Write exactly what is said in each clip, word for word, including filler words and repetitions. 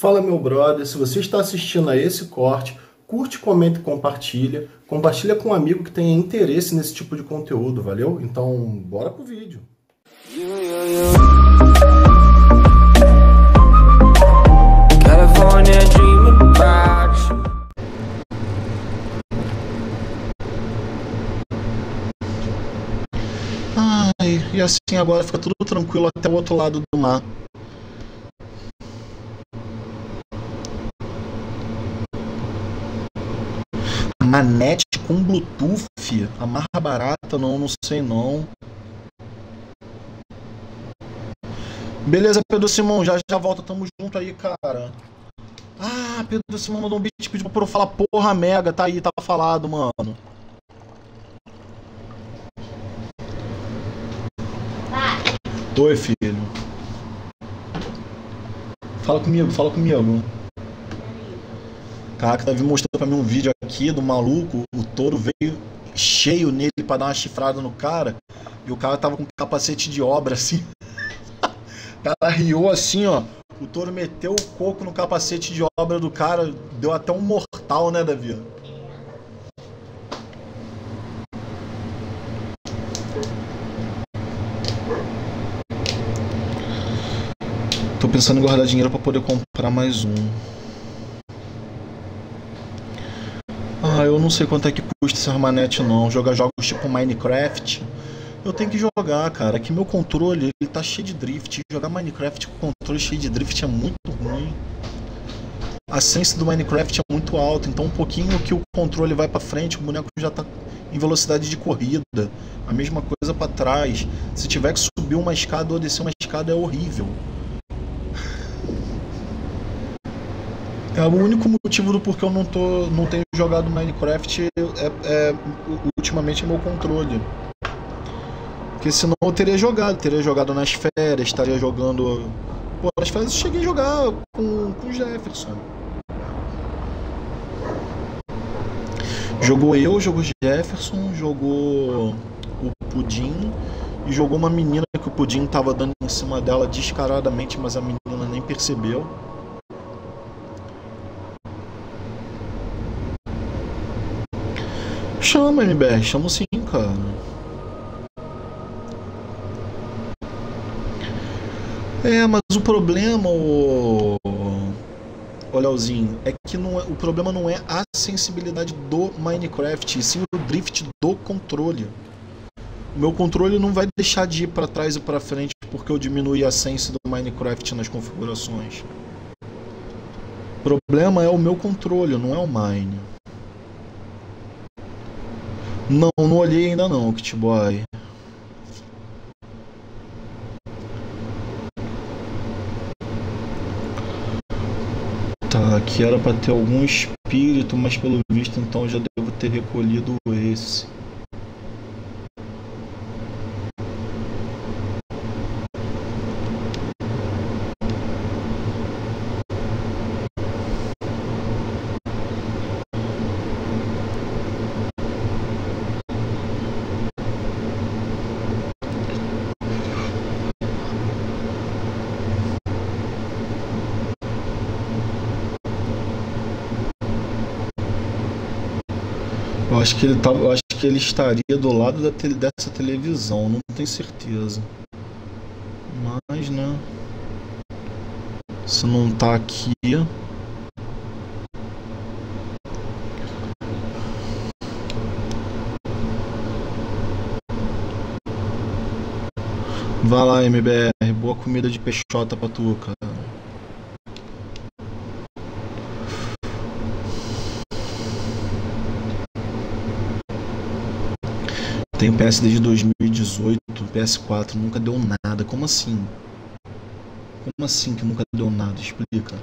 Fala, meu brother, se você está assistindo a esse corte, curte, comenta e compartilha. Compartilha com um amigo que tenha interesse nesse tipo de conteúdo, valeu? Então, bora pro vídeo. Ai, e assim agora fica tudo tranquilo até o outro lado do mar. Manete com Bluetooth, a mais barata, não, não sei não. Beleza, Pedro Simão, já já volta, tamo junto aí, cara. Ah, Pedro Simão mandou um beat, pediu pra eu falar porra mega, tá aí, tá falado, mano. Oi, filho. Fala comigo, fala comigo. Caraca, Davi mostrou pra mim um vídeo aqui do maluco, o touro veio cheio nele pra dar uma chifrada no cara, e o cara tava com capacete de obra, assim. O cara riou assim, ó. O touro meteu o coco no capacete de obra do cara, deu até um mortal, né, Davi? Tô pensando em guardar dinheiro pra poder comprar mais um. Ah, eu não sei quanto é que custa essa manete não. Jogar jogos tipo Minecraft. Eu tenho que jogar, cara. Aqui meu controle, ele tá cheio de drift. Jogar Minecraft com controle cheio de drift é muito ruim. A sense do Minecraft é muito alta, então um pouquinho que o controle vai pra frente, o boneco já tá em velocidade de corrida. A mesma coisa pra trás. Se tiver que subir uma escada ou descer uma escada é horrível. É, o único motivo do porquê eu não, tô, não tenho jogado Minecraft é, é ultimamente é meu controle. Porque senão eu teria jogado, teria jogado nas férias, estaria jogando. Pô, nas férias eu cheguei a jogar com, com o Jefferson. Jogou eu, jogou Jefferson, jogou o Pudim e jogou uma menina que o Pudim tava dando em cima dela descaradamente, mas a menina nem percebeu. Chama, M B R, chama sim, cara. É, mas o problema, o, o Leozinho, é que não é, o problema não é a sensibilidade do Minecraft, e sim o drift do controle. O meu controle não vai deixar de ir para trás e para frente porque eu diminui a sense do Minecraft nas configurações. O problema é o meu controle, não é o Mine. Não, não olhei ainda não, Kitboy. Tá, aqui era pra ter algum espírito, mas pelo visto então já devo ter recolhido esse. Eu acho que ele tava, eu acho que ele estaria do lado da te, dessa televisão, não tenho certeza. Mas, né? Se não tá aqui. Vai lá, M B R, boa comida de peixota pra tu, cara. Tenho P S desde dois mil e dezoito, P S quatro, nunca deu nada. Como assim? Como assim que nunca deu nada? Explica.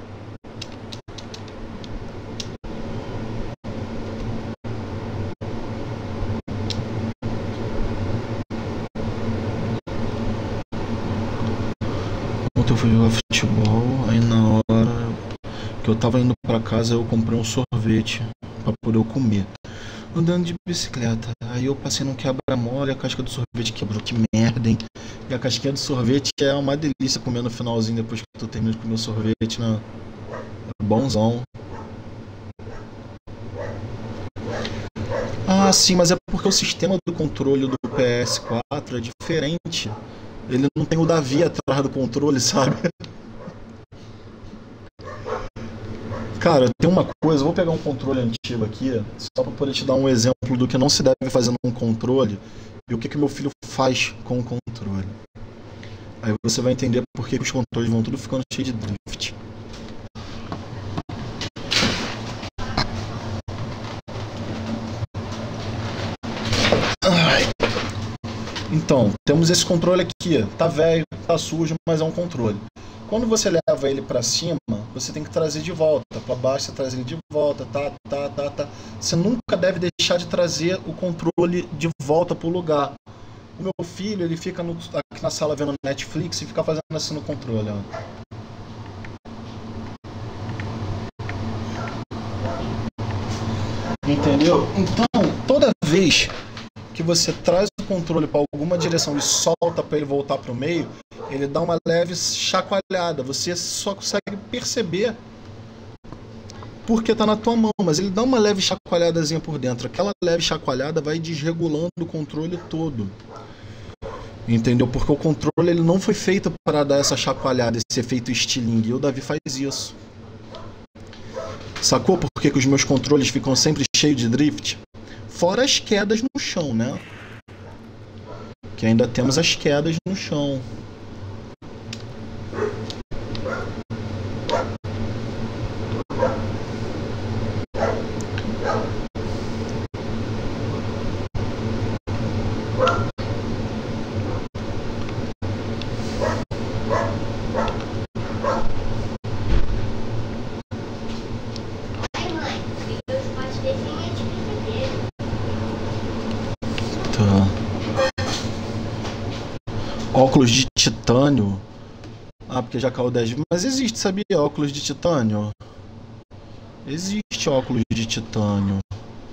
Ontem eu fui jogar futebol, aí na hora que eu tava indo pra casa eu comprei um sorvete pra poder eu comer. Andando de bicicleta, aí eu passei num quebra-mola e a casca do sorvete quebrou, que merda, hein? E a casquinha do sorvete é uma delícia comer no finalzinho depois que tu termina de comer o sorvete, né? É bonzão. Ah, sim, mas é porque o sistema do controle do P S quatro é diferente. Ele não tem o Davi atrás do controle, sabe? Cara, tem uma coisa, eu vou pegar um controle antigo aqui, só para poder te dar um exemplo do que não se deve fazer num controle e o que que meu filho faz com o controle. Aí você vai entender por que os controles vão tudo ficando cheio de drift. Ai. Então, temos esse controle aqui, tá velho, tá sujo, mas é um controle. Quando você leva ele para cima, você tem que trazer de volta. Para baixo, você traz ele de volta, tá, tá, tá, tá. Você nunca deve deixar de trazer o controle de volta pro lugar. O meu filho, ele fica no, aqui na sala vendo Netflix e fica fazendo assim no controle, ó. Entendeu? Então, toda vez que você traz o controle para alguma direção e solta para ele voltar para o meio, ele dá uma leve chacoalhada. Você só consegue perceber porque está na tua mão, mas ele dá uma leve chacoalhadazinha por dentro. Aquela leve chacoalhada vai desregulando o controle todo. Entendeu? Porque o controle ele não foi feito para dar essa chacoalhada, esse efeito estilingue. E o Davi faz isso. Sacou por que, que os meus controles ficam sempre cheios de drift? Fora as quedas no chão, né? Que ainda temos as quedas no chão. Óculos de titânio. Ah, porque já caiu dez. Mas existe, sabia? Óculos de titânio. Existe óculos de titânio.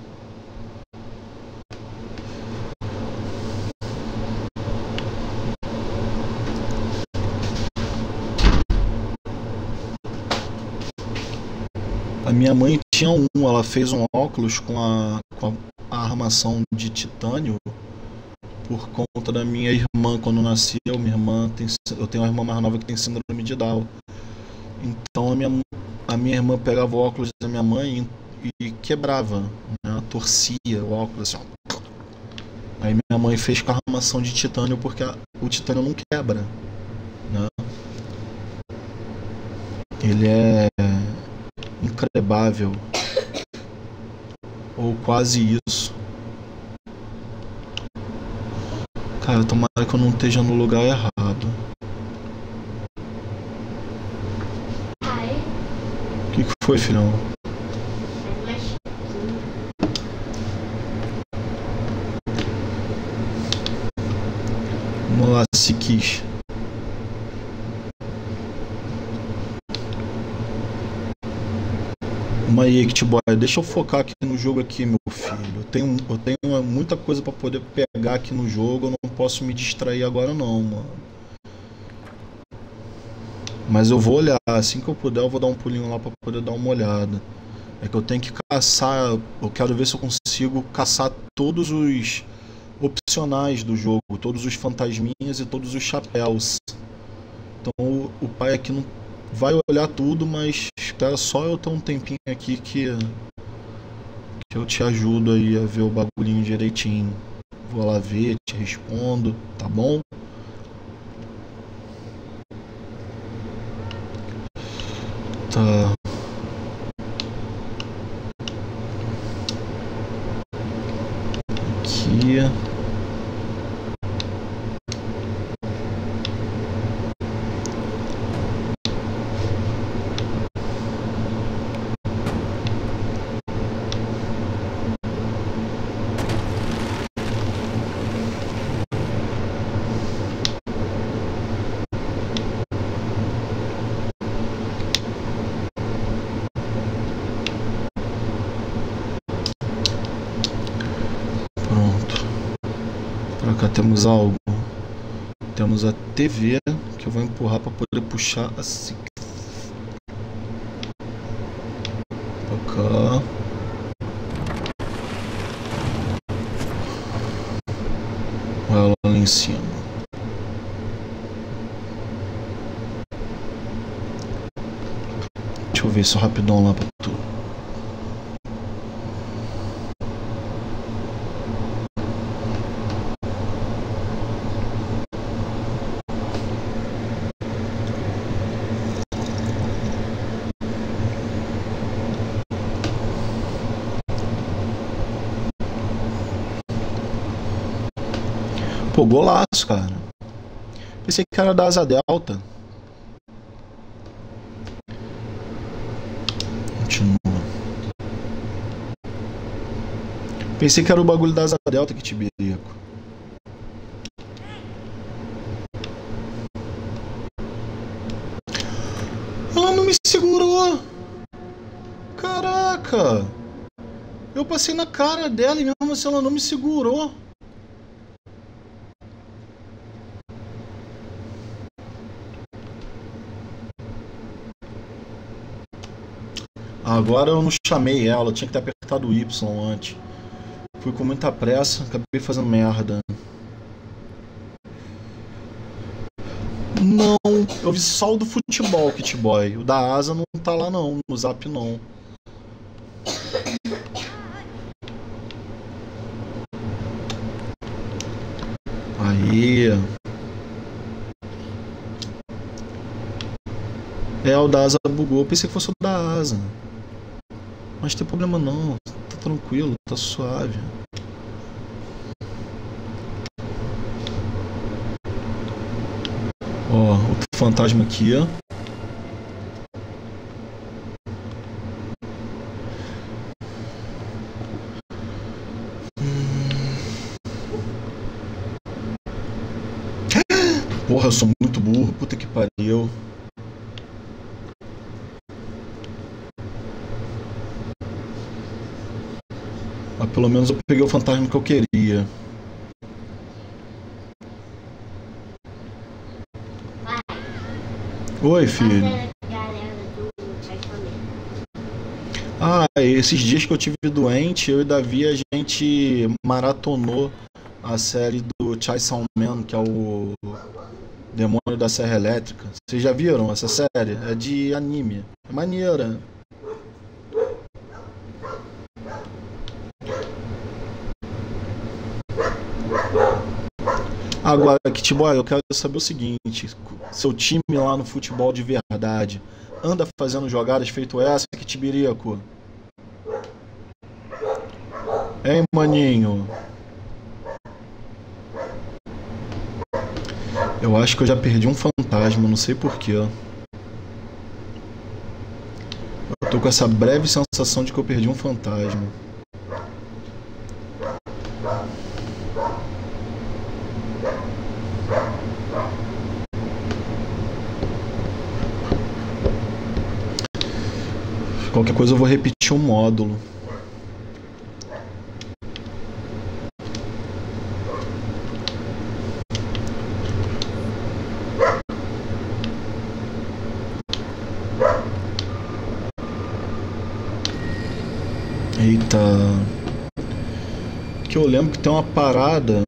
A minha mãe tinha um. Ela fez um óculos com a, com a armação de titânio. Por conta da minha irmã, quando nasceu, minha irmã tem, eu tenho uma irmã mais nova que tem síndrome de Down. Então a minha, a minha irmã pegava o óculos da minha mãe e, e quebrava, né? Torcia o óculos assim, ó. Aí minha mãe fez com a armação de titânio porque a, o titânio não quebra, né? Ele é increbável, ou quase isso. Cara, tomara que eu não esteja no lugar errado. O que, que foi, filhão? Vamos lá, se quis. Uma Yacht Boy, deixa eu focar aqui no jogo aqui, meu filho. Eu tenho, eu tenho muita coisa pra poder pegar aqui no jogo, eu não posso me distrair agora não, mano. Mas eu vou olhar, assim que eu puder eu vou dar um pulinho lá pra poder dar uma olhada. É que eu tenho que caçar, eu quero ver se eu consigo caçar todos os opcionais do jogo, todos os fantasminhas e todos os chapéus. Então o, o pai aqui não vai olhar tudo, mas espera só eu ter um tempinho aqui que, que eu te ajudo aí a ver o bagulhinho direitinho. Vou lá ver, te respondo, tá bom? Tá. Aqui. Cá temos algo. Temos a T V que eu vou empurrar para poder puxar assim. cá. Ela lá em cima. Deixa eu ver só rapidão lá pra tu. Pô, golaço, cara. Pensei que era da asa delta. Continua. Pensei que era o bagulho da asa delta que tibirico. Ela não me segurou. Caraca. Eu passei na cara dela e mesmo assim ela não me segurou. Agora eu não chamei ela, eu tinha que ter apertado o Y antes. Fui com muita pressa, acabei fazendo merda. Não, eu vi só o do futebol, Kit Boy. O da asa não tá lá não, no zap não. Aí. É, o da asa bugou. Eu pensei que fosse o da asa. Mas não tem problema não. Tá tranquilo, tá suave. Ó, outro fantasma aqui, ó. Porra, eu sou muito burro, puta que pariu. Mas pelo menos eu peguei o fantasma que eu queria. Oi, filho. Ah, esses dias que eu tive doente, eu e Davi, a gente maratonou a série do Chainsaw Man, que é o Demônio da Serra Elétrica. Vocês já viram essa série? É de anime. É maneira. Agora, Kitboy, eu quero saber o seguinte: seu time lá no futebol de verdade anda fazendo jogadas feito essa, Kitbirico? Hein, maninho? Eu acho que eu já perdi um fantasma, não sei porquê. Eu tô com essa breve sensação de que eu perdi um fantasma. Qualquer coisa eu vou repetir um módulo. Eita. Que eu lembro que tem uma parada.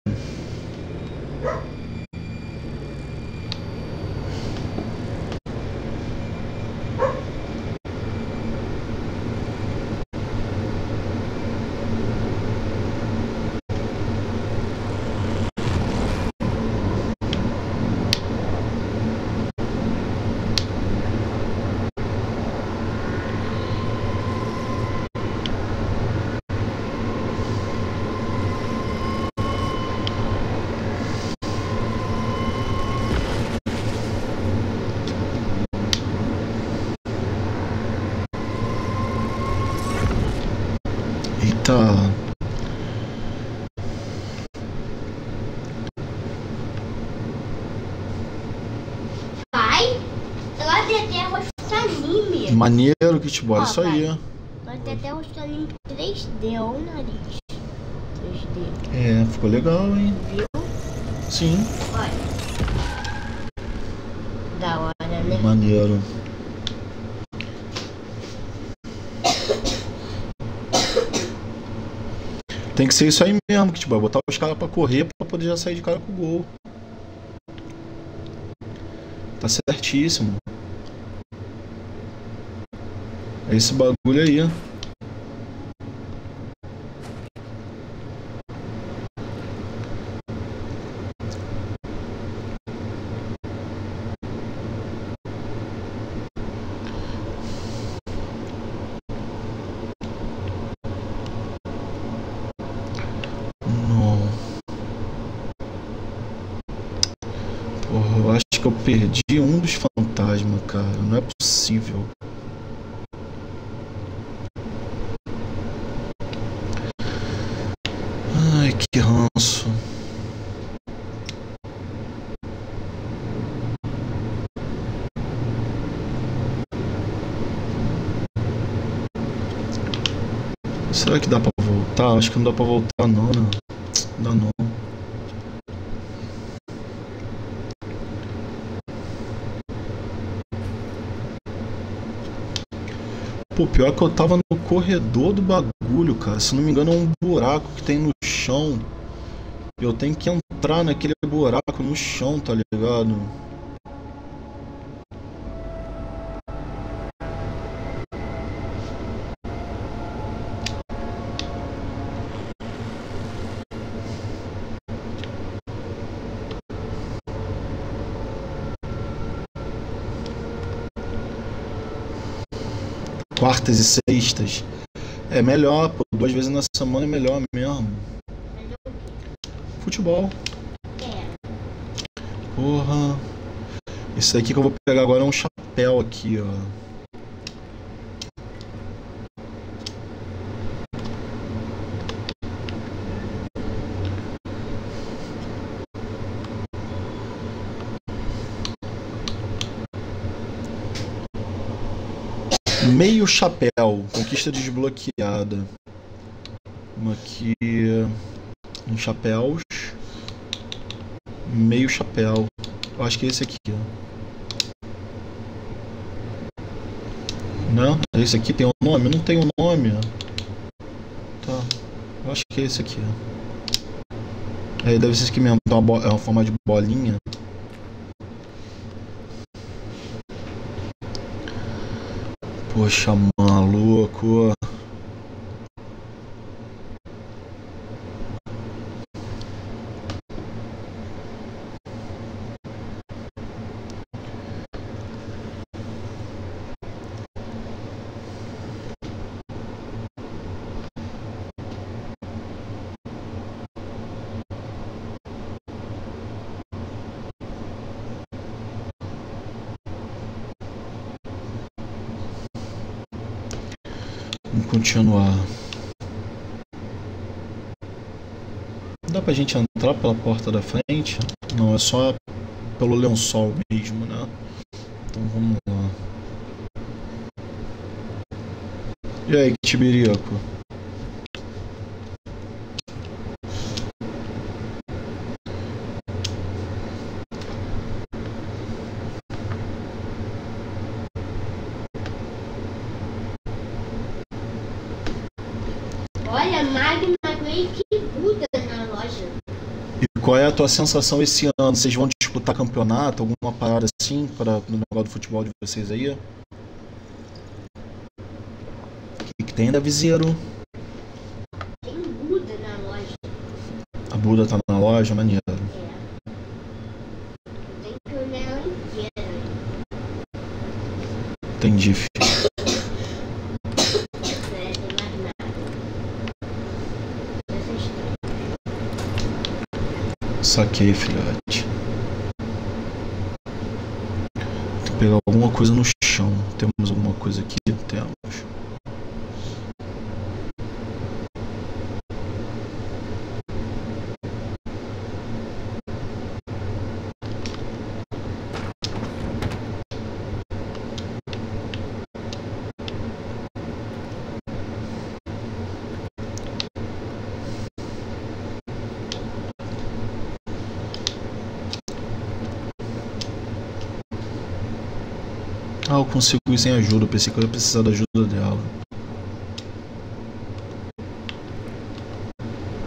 Eita. Pai, ela tem até rosto anime. Maneiro, Kitboy, isso aí. Ela tem até rosto anime três D, olha o nariz. três D. É, ficou legal, hein? Viu? Sim. Olha. Da hora, né? Maneiro. tem que ser isso aí mesmo, que tipo, vai botar os caras pra correr pra poder já sair de cara com o gol. Tá certíssimo. É esse bagulho aí. Eu acho que eu perdi um dos fantasmas, cara. Não é possível. Ai, que ranço. Será que dá pra voltar? Acho que não dá pra voltar não, né? Não dá não. Pô, pior que eu tava no corredor do bagulho, cara. Se não me engano é um buraco que tem no chão. Eu tenho que entrar naquele buraco no chão, tá ligado? Quartas e sextas. É melhor, pô. Duas vezes na semana é melhor mesmo. Futebol. Porra. Esse aqui que eu vou pegar agora é um chapéu aqui, ó. Meio chapéu, conquista desbloqueada. Uma aqui, um chapéus. Meio chapéu. Eu acho que é esse aqui, ó. Não, esse aqui tem um nome? Não tem um nome. Tá, eu acho que é esse aqui, ó. É, deve ser esse aqui mesmo, é uma, é uma forma de bolinha. Poxa, maluco. Vamos continuar. Dá pra gente entrar pela porta da frente? Não, é só pelo lençol mesmo, né? Então vamos lá. E aí, Tibirico? Olha, Magma Grape Buda na loja. E qual é a tua sensação esse ano? Vocês vão disputar campeonato, alguma parada assim para no negócio do futebol de vocês aí? O que tem da Viseiro? Tem Buda na loja. A Buda tá na loja, maneiro. É. Tem que olhar ela inteira. Entendi, filho. Saquei, filhote. Tem que pegar alguma coisa no chão. Temos alguma coisa aqui? Temos. Ah, eu consigo ir sem ajuda. Eu pensei que eu ia precisar da ajuda dela.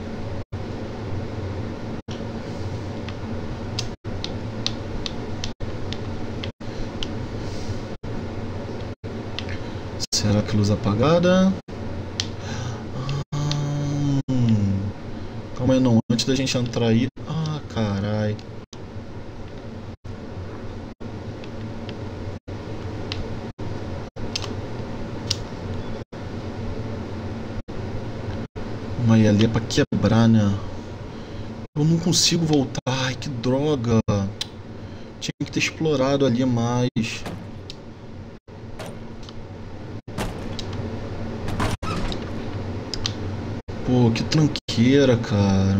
Será que luz apagada? Hum. Calma aí, não. Antes da gente entrar aí... Ah, carai. Mas ali é pra quebrar, né? Eu não consigo voltar. Ai, que droga. Tinha que ter explorado ali mais. Pô, que tranqueira, cara.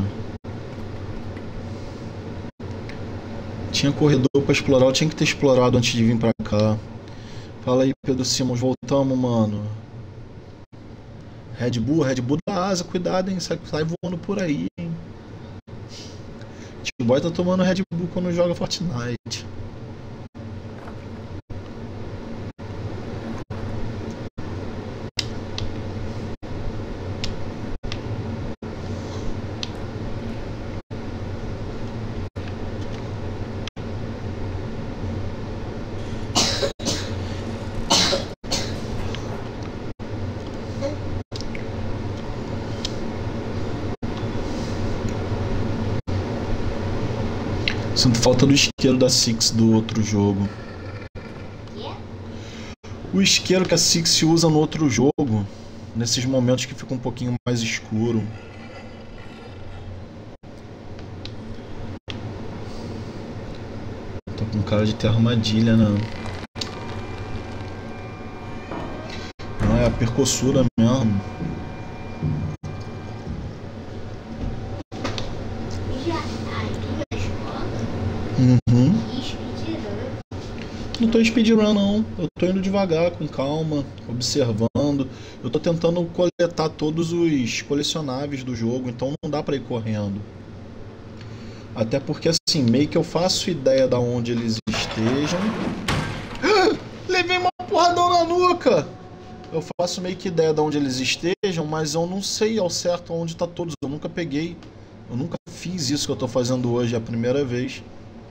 Tinha corredor pra explorar. Eu tinha que ter explorado antes de vir pra cá. Fala aí, Pedro Simons. Voltamos, mano. Red Bull, Red Bull da asa. Cuidado, hein. Sai, sai voando por aí, hein. O boy tá tomando Red Bull quando joga Fortnite. Sinto falta do isqueiro da Six do outro jogo. O isqueiro que a Six usa no outro jogo, nesses momentos que fica um pouquinho mais escuro. Tô com cara de ter armadilha, né? Não, é a percossura mesmo. Uhum. Não tô speedrun não, eu tô indo devagar, com calma, observando. Eu tô tentando coletar todos os colecionáveis do jogo, então não dá pra ir correndo. Até porque assim, meio que eu faço ideia de onde eles estejam. Levei uma porradão na nuca! Eu faço meio que ideia de onde eles estejam, mas eu não sei ao certo onde tá todos. Eu nunca peguei, eu nunca fiz isso que eu tô fazendo hoje, é a primeira vez.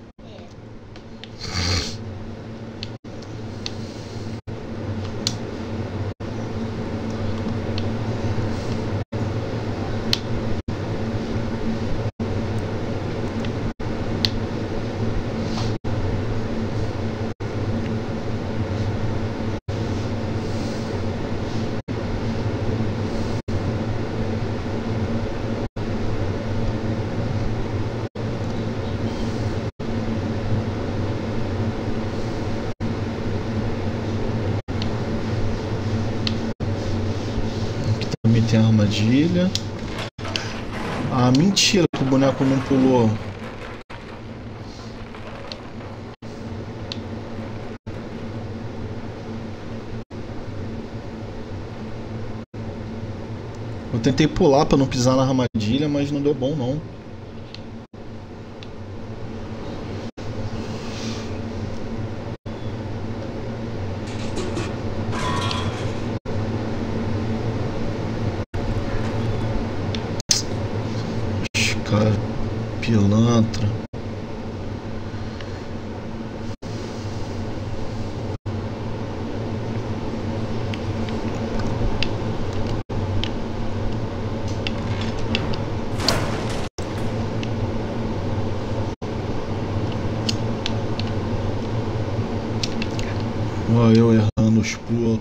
Tem armadilha. Ah, mentira que o boneco não pulou. Eu tentei pular pra não pisar na armadilha, mas não deu bom não. Cara, pilantra. Ó, eu errando os pulos.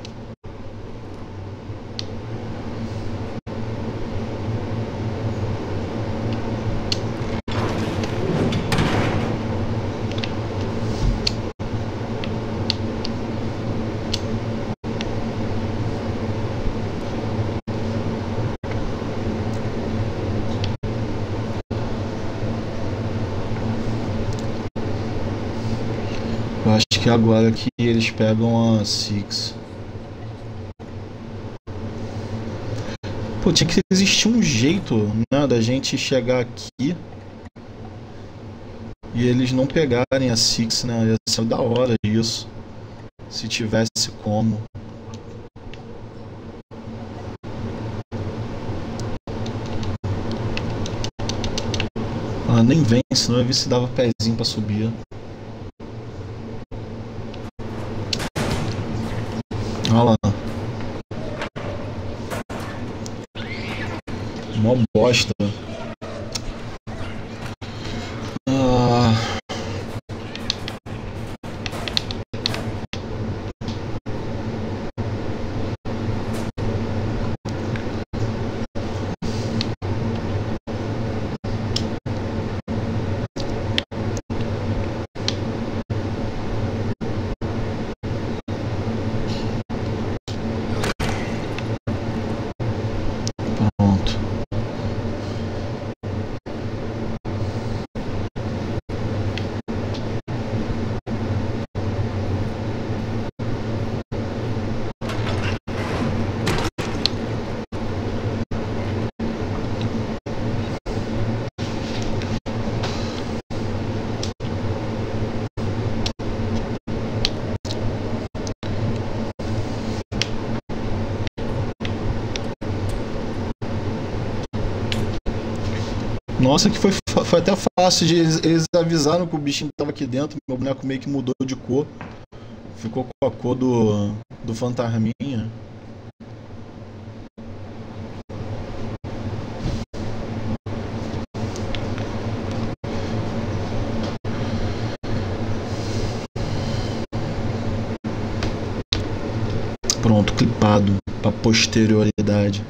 Eu acho que agora que eles pegam a Six. Pô, tinha que existir um jeito, né, da gente chegar aqui e eles não pegarem a Six, né? Ia ser da hora isso. Se tivesse como. Ah, nem vem, senão eu vi se dava pezinho pra subir. Olha lá. Mó bosta. Ah. Pronto. Nossa, que foi, fa- foi até fácil de eles, eles avisaram que o bichinho tava aqui dentro. Meu boneco meio que mudou de cor. Ficou com a cor do, do fantasminha. Pronto, clipado pra posterioridade.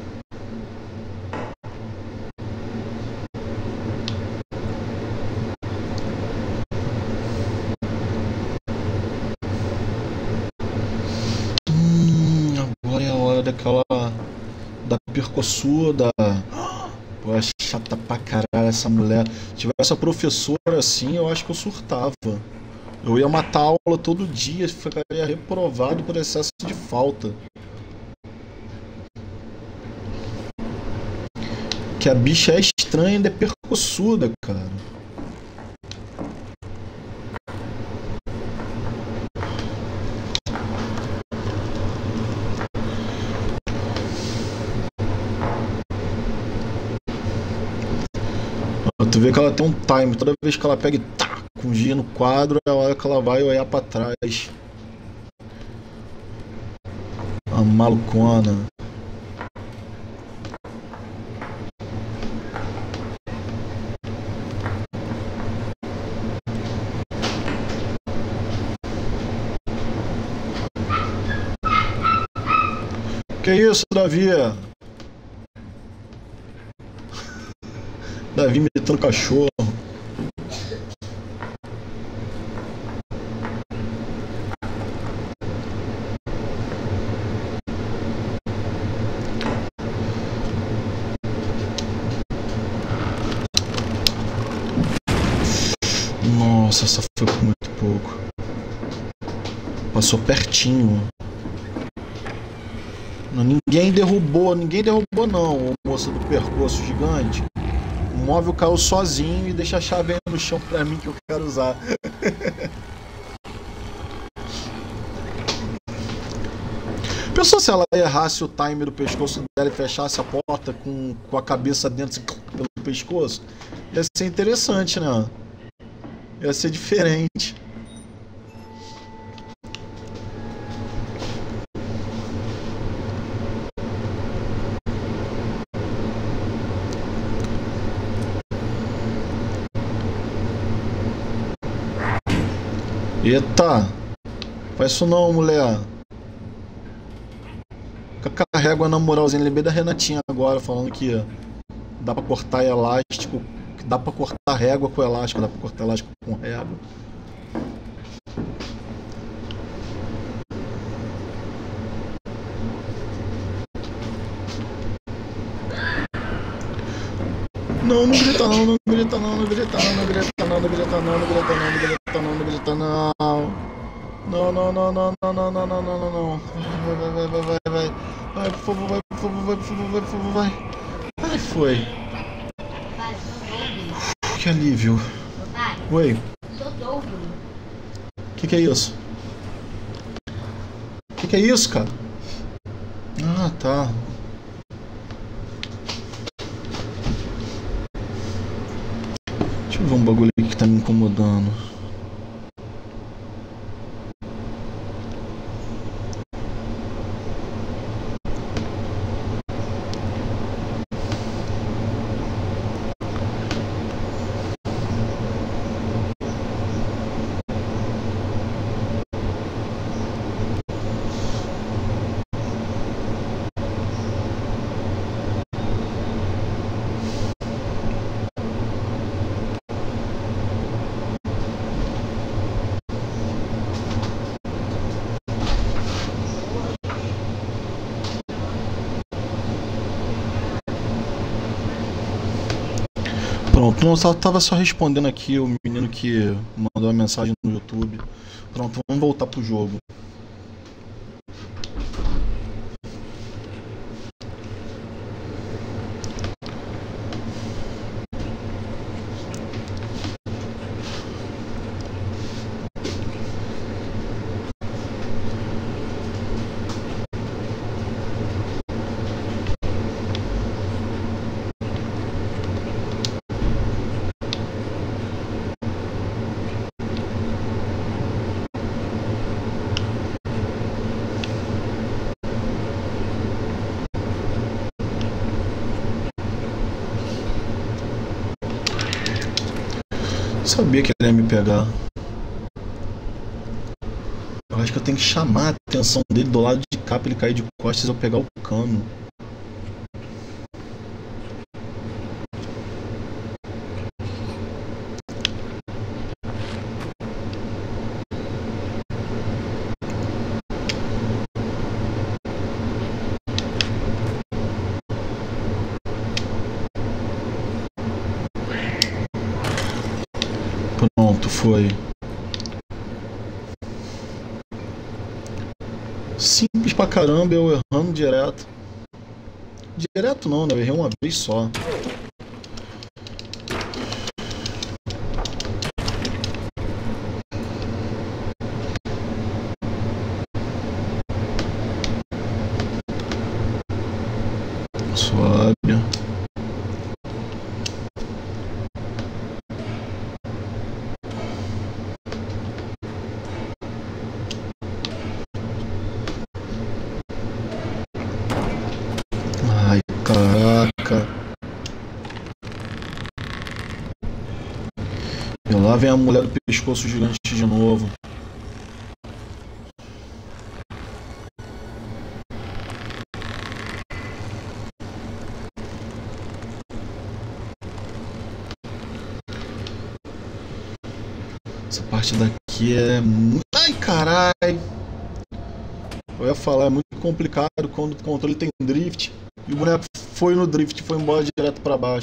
Hum, agora é a hora daquela. Da percossuda. Pô, é chata pra caralho essa mulher. Se tivesse a professora assim, eu acho que eu surtava. Eu ia matar a aula todo dia, ficaria reprovado por excesso de falta. Que a bicha é estranha e ainda é percossuda, cara. Ó, tu vê que ela tem um time, toda vez que ela pega e tá com giz no quadro, é a hora que ela vai olhar pra trás. A malucona. Que isso, Davi? Davi imitando cachorro. Nossa, essa foi por muito pouco. Passou pertinho. Não, ninguém derrubou, ninguém derrubou não, o moço do percurso gigante. O móvel caiu sozinho e deixa a chave aí no chão pra mim que eu quero usar. Pensou se ela errasse o time do pescoço dela e fechasse a porta com, com a cabeça dentro assim, pelo pescoço? Ia ser interessante, né? Ia ser diferente. Eita! Faz isso não, mulher. Carrega na moralzinha. Lembrei da Renatinha agora, falando que dá pra cortar elástico. Que dá pra cortar régua com elástico. Dá pra cortar elástico com régua. Não, não grita não, não grita não, não grita não, não grita não, não grita não, não grita não, não grita não, não grita não. Não, não, não, não, não, não, não, não, não, não, não. Vai, vai, vai, vai, vai, vai. Vai, por favor, vai, por favor, vai, por favor, vai, por favor, vai. Ai, foi. Que alívio. Oi. Que que é isso? Que que é isso, cara? Ah, tá. Deixa eu ver um bagulho aqui que tá me incomodando. Pronto, não, eu tava só respondendo aqui o menino que mandou uma mensagem no YouTube. Pronto, vamos voltar pro jogo. Sabia que ele ia me pegar. Eu acho que eu tenho que chamar a atenção dele do lado de cá pra ele cair de costas e eu pegar o cano. Pronto, foi. Simples pra caramba, eu errando direto. Direto não, né? Eu errei uma vez só. Suave. Ai, caraca. E lá vem a mulher do pescoço gigante de novo. Essa parte daqui é muito... Ai, caralho! Eu ia falar, é muito complicado quando o controle tem drift. E o boneco foi no drift, foi embora direto pra baixo.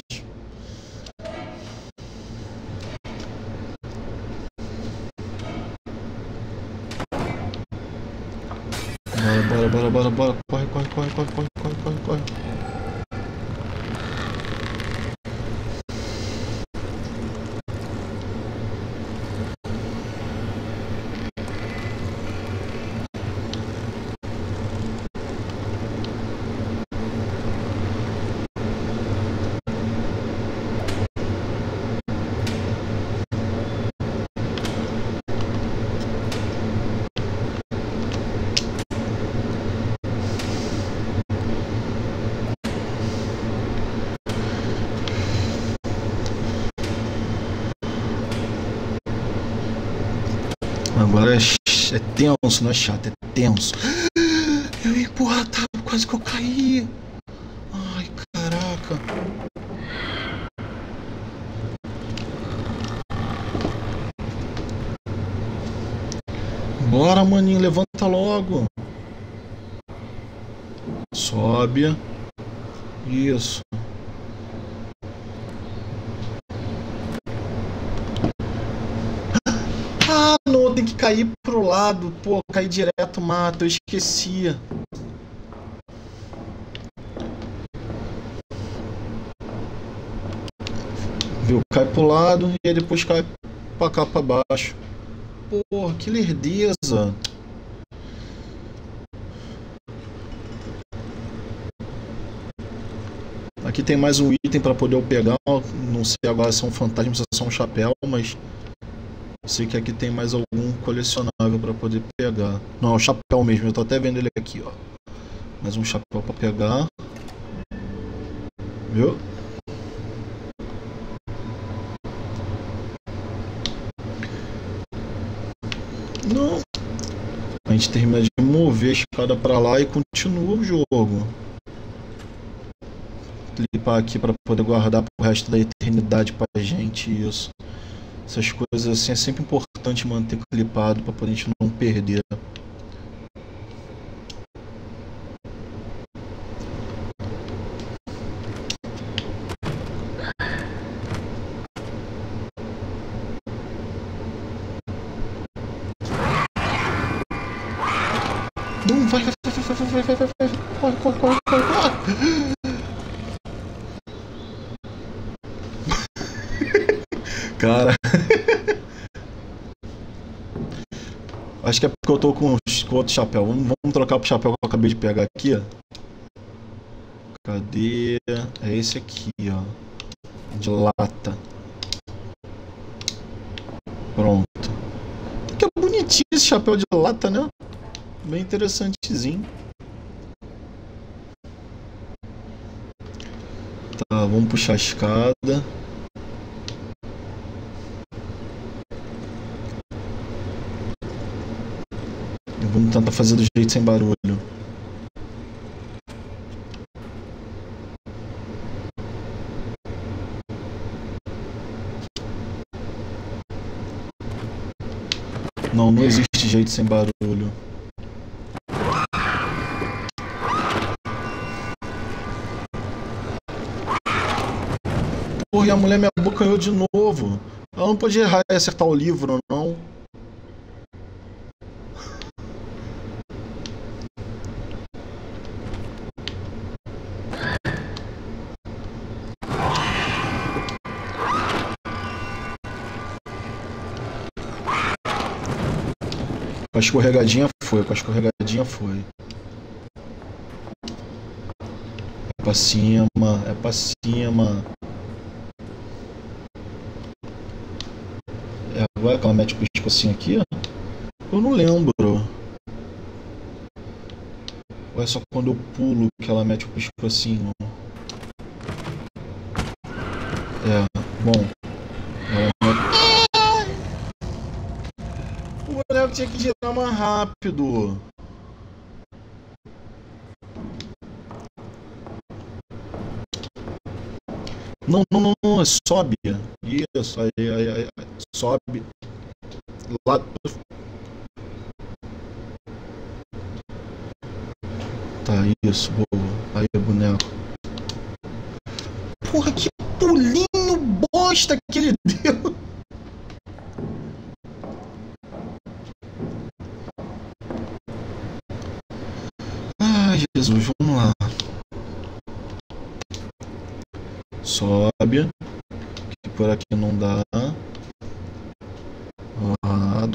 Bora, bora, bora, bora, bora. Corre, corre, corre, corre, corre, corre, corre, corre. Agora é, é tenso, não é chato, é tenso. Eu ia empurrar, tá, quase que eu caí. Ai, caraca. Bora, maninho, levanta logo. Sobe. Isso. Ah, não, tem que cair pro lado. Pô, cair direto, mato, eu esquecia. Viu? Cai pro lado e aí depois cai pra cá pra baixo. Porra, que lerdeza. Aqui tem mais um item pra poder eu pegar. Não sei agora se é um fantasma, se é só um chapéu, mas sei que aqui tem mais algum colecionável pra poder pegar. Não, é o chapéu mesmo, eu tô até vendo ele aqui, ó. Mais um chapéu pra pegar. Viu? Não. A gente termina de mover a escada pra lá e continua o jogo. Clipar aqui pra poder guardar pro resto da eternidade pra gente, isso. Essas coisas assim é sempre importante manter clipado pra poder a gente não perder. Não, vai, vai, vai, vai, vai, vai, vai, vai. Corre, corre, corre, corre, corre. Cara, acho que é porque eu tô com, com outro chapéu. Vamos, vamos trocar pro chapéu que eu acabei de pegar aqui, ó. Cadê? É esse aqui, ó. De lata. Pronto. Que é bonitinho esse chapéu de lata, né? Bem interessantezinho. Tá, vamos puxar a escada. Vamos tentar fazer do jeito sem barulho. Não, não existe jeito sem barulho. Porra, e a mulher me abocanhou de novo. Ela não podia errar e acertar o livro, não. Com a escorregadinha foi, com a escorregadinha foi. É pra cima, é pra cima. É agora que ela mete o pescocinho aqui, ó. Eu não lembro. Ou é só quando eu pulo que ela mete o pescocinho? É, bom. Ela mete... O boneco tinha que girar mais rápido. Não, não, não, não, sobe. Isso, aí, aí, aí, sobe. Lá. Tá, isso, boa. Aí, boneco. Porra, que pulinho bosta que ele deu. Ai, Jesus, vamos lá. Sobe. Que por aqui não dá. Lado.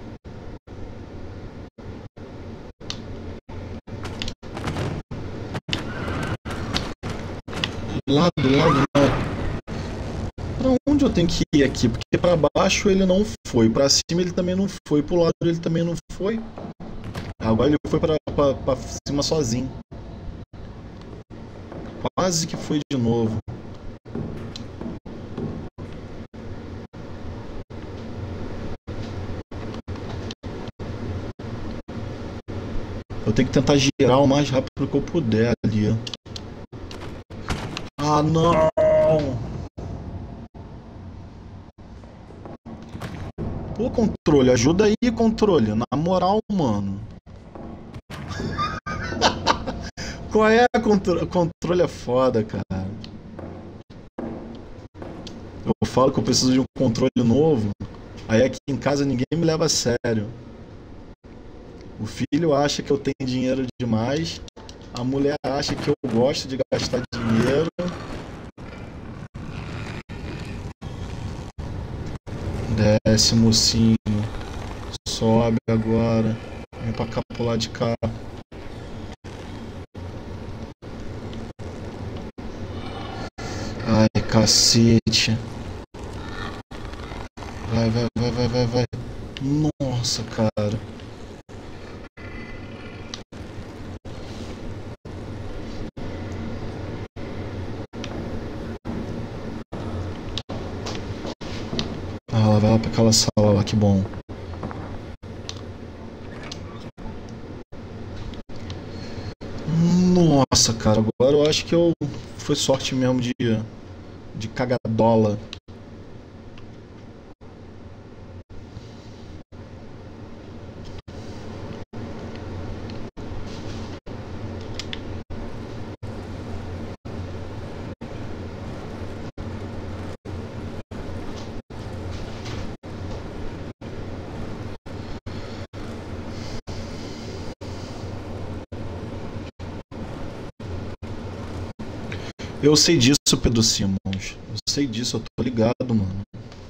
Lado, lado, não. Pra onde eu tenho que ir aqui? Porque pra baixo ele não foi. Pra cima ele também não foi. Pro lado ele também não foi. Agora ele foi pra, pra, pra cima sozinho. Quase que foi de novo. Eu tenho que tentar girar o mais rápido que eu puder ali. Ah, não! Pô, controle, ajuda aí, controle. Na moral, mano. Qual é a contro... controle é foda, cara. Eu falo que eu preciso de um controle novo. Aí aqui em casa ninguém me leva a sério. O filho acha que eu tenho dinheiro demais. A mulher acha que eu gosto de gastar dinheiro. Desce, mocinho. Sobe agora. Vem pra cá, pular de cá. Ai, cacete. Vai, vai, vai, vai, vai, vai. Nossa, cara. Ah, ela vai lá pra aquela sala lá, que bom. Nossa, cara, agora eu acho que eu... Foi sorte mesmo de... De cagadola. Eu sei disso, Pedro Simons. Eu sei disso, eu tô ligado, mano.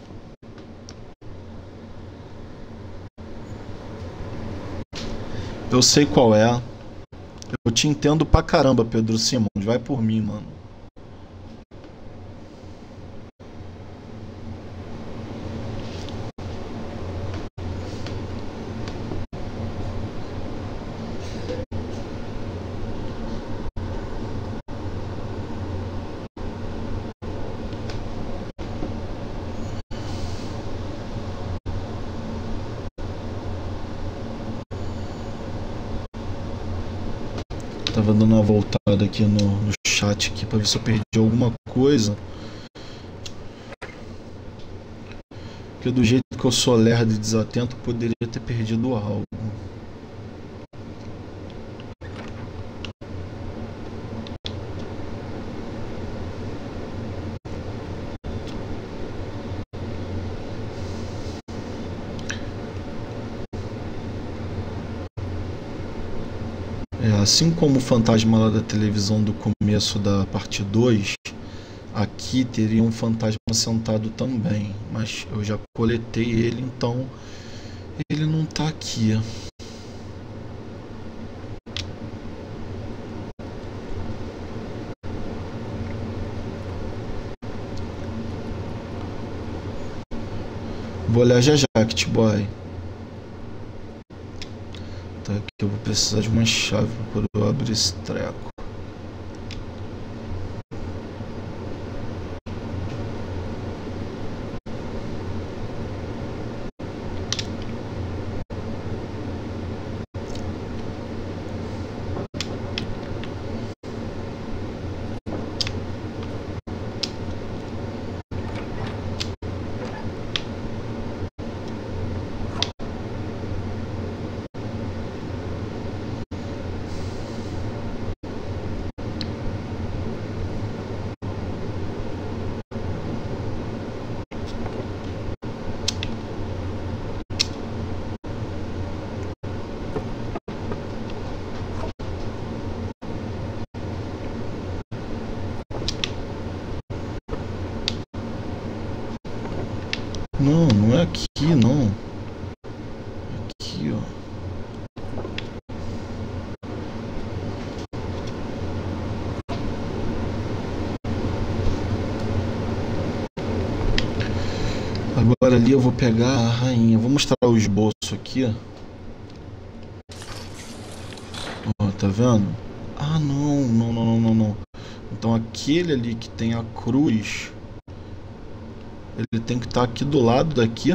Eu sei qual é. Eu te entendo pra caramba, Pedro Simons. Vai por mim, mano. Tava dando uma voltada aqui no, no chat aqui pra ver se eu perdi alguma coisa. Porque do jeito que eu sou lerdo e desatento, eu poderia ter perdido algo. É, assim como o fantasma lá da televisão do começo da parte dois, aqui teria um fantasma sentado também, mas eu já coletei ele, então ele não tá aqui. Vou olhar já já, Kit Boy. Tá aqui, eu vou precisar de uma chave para eu abrir esse treco. Não, não é aqui, não. Aqui, ó. Agora ali eu vou pegar a rainha. Vou mostrar o esboço aqui, ó. Ó, tá vendo? Ah, não, não, não, não, não, não. Então aquele ali que tem a cruz, ele tem que estar aqui do lado daqui.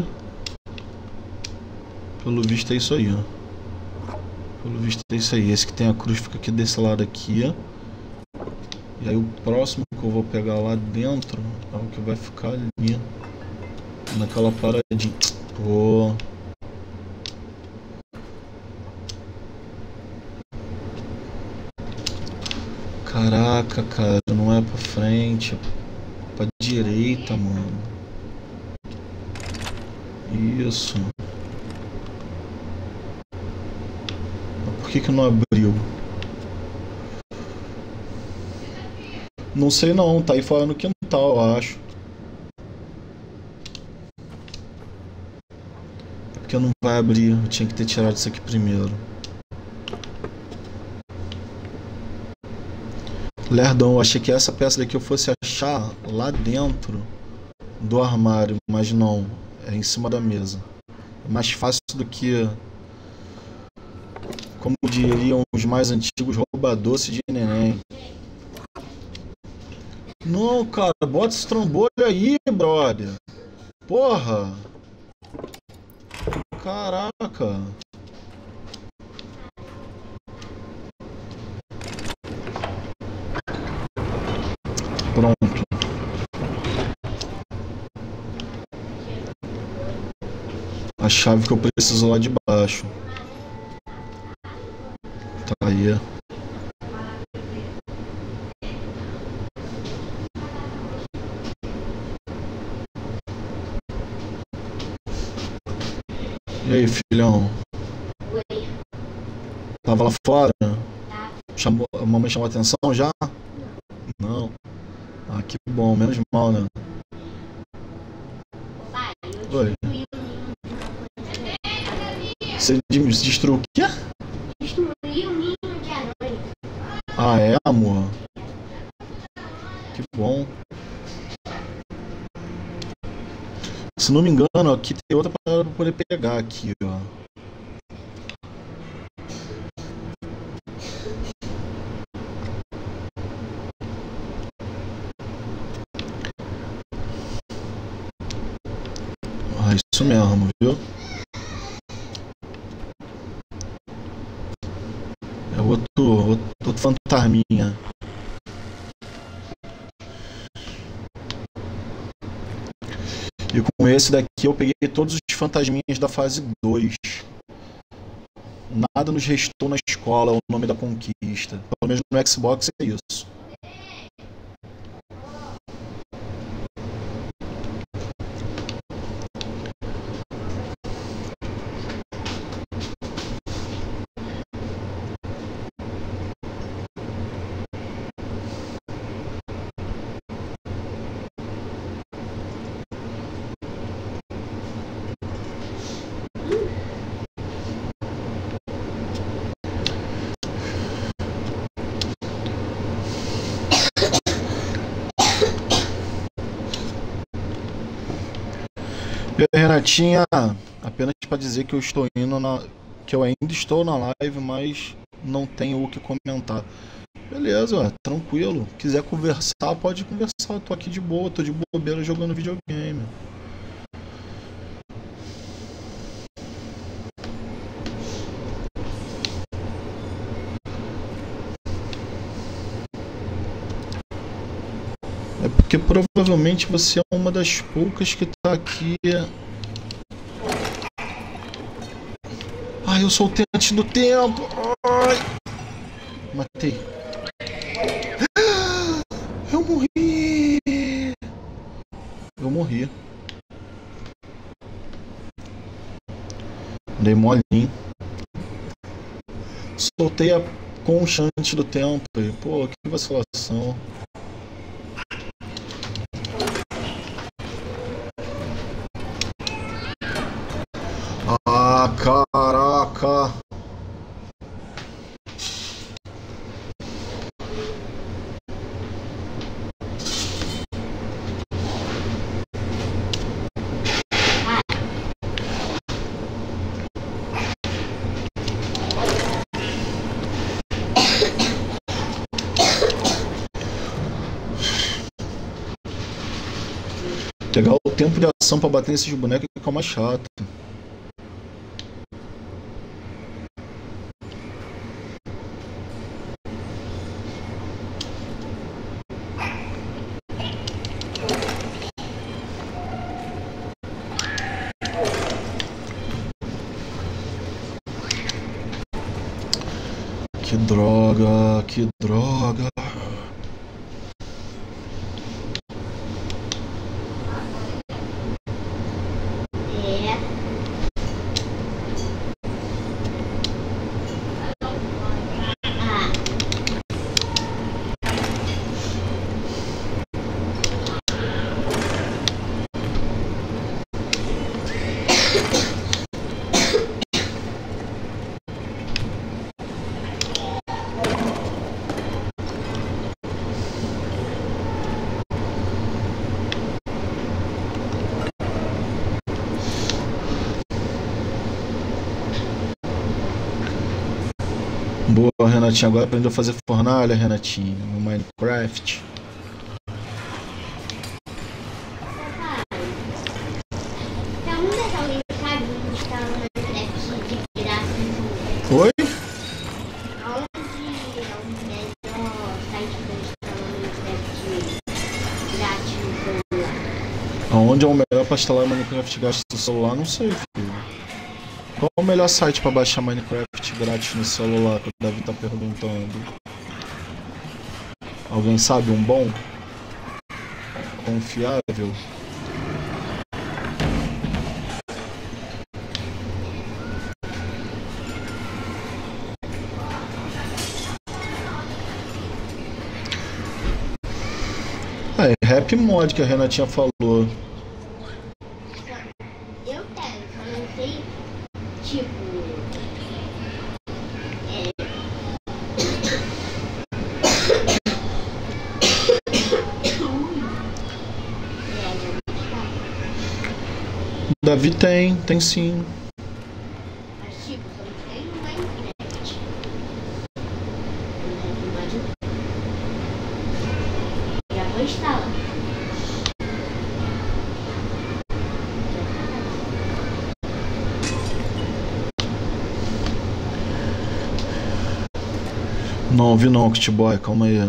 Pelo visto é isso aí, ó. Pelo visto é isso aí. Esse que tem a cruz fica aqui desse lado aqui, ó. E aí o próximo que eu vou pegar lá dentro é o que vai ficar ali, naquela paradinha. Pô. Caraca, cara, não é pra frente, é pra direita, mano. Isso. Por que que não abriu? Não sei não, tá aí fora no quintal, eu acho. É porque não vai abrir, eu tinha que ter tirado isso aqui primeiro. Lerdão, eu achei que essa peça daqui eu fosse achar lá dentro do armário, mas não, é em cima da mesa. É mais fácil do que, como diriam os mais antigos, roubar doce de neném. Não, cara, bota esse trambolho aí, brother. Porra. Caraca. Pronto. A chave que eu preciso lá de baixo. Tá aí. E aí, filhão? Oi. Tava lá fora? Chamou, a mamãe chamou a atenção já? Não. Ah, que bom, menos mal, né? Pai, eu Oi. destruí o ninho de uma Você des- destruiu o quê? Destruí o ninho de aranha. Ah, é, amor? Que bom. Se não me engano, aqui tem outra parada pra poder pegar aqui, ó. Ah, isso mesmo, viu? É outro, outro, outro fantasminha. E com esse daqui eu peguei todos os fantasminhas da fase dois. Nada nos restou na escola, é o nome da conquista. Pelo menos no Xbox é isso. E aí, Renatinha, apenas para dizer que eu estou indo na. Que eu ainda estou na live, mas não tenho o que comentar. Beleza, ué, tranquilo. Quiser conversar, pode conversar. Eu tô aqui de boa, tô de bobeira jogando videogame. É porque provavelmente você é uma das poucas que tá aqui. Ai, eu soltei antes do tempo. Ai. Matei. Eu morri. Eu morri. Dei molinho. Soltei a concha antes do tempo. E, pô, que vacilação. Ah, caraca. Pegar o tempo de ação pra bater nesses bonecos fica mais chato. Que droga, que droga. É. Ah, Boa, Renatinha. Agora aprendeu a fazer fornalha, Renatinha, no Minecraft. papai. Tá muito legal alguém sabe onde está o Minecraft de graça no Oi? Aonde é o melhor site para instalar o Minecraft grátis no celular? Aonde é o melhor pra instalar Minecraft grátis no celular? Não sei, filho. Qual é o melhor site pra baixar Minecraft grátis no celular? Que o Davi tá perguntando. Alguém sabe um bom? Confiável? Ah, é Rap Mod que a Renatinha falou. Eu quero, só não sei, tipo... É... Davi tem, tem sim. Mas tipo, só não tem no Minecraft. Já vou instalar. Não, vi não, Kitboy, calma aí.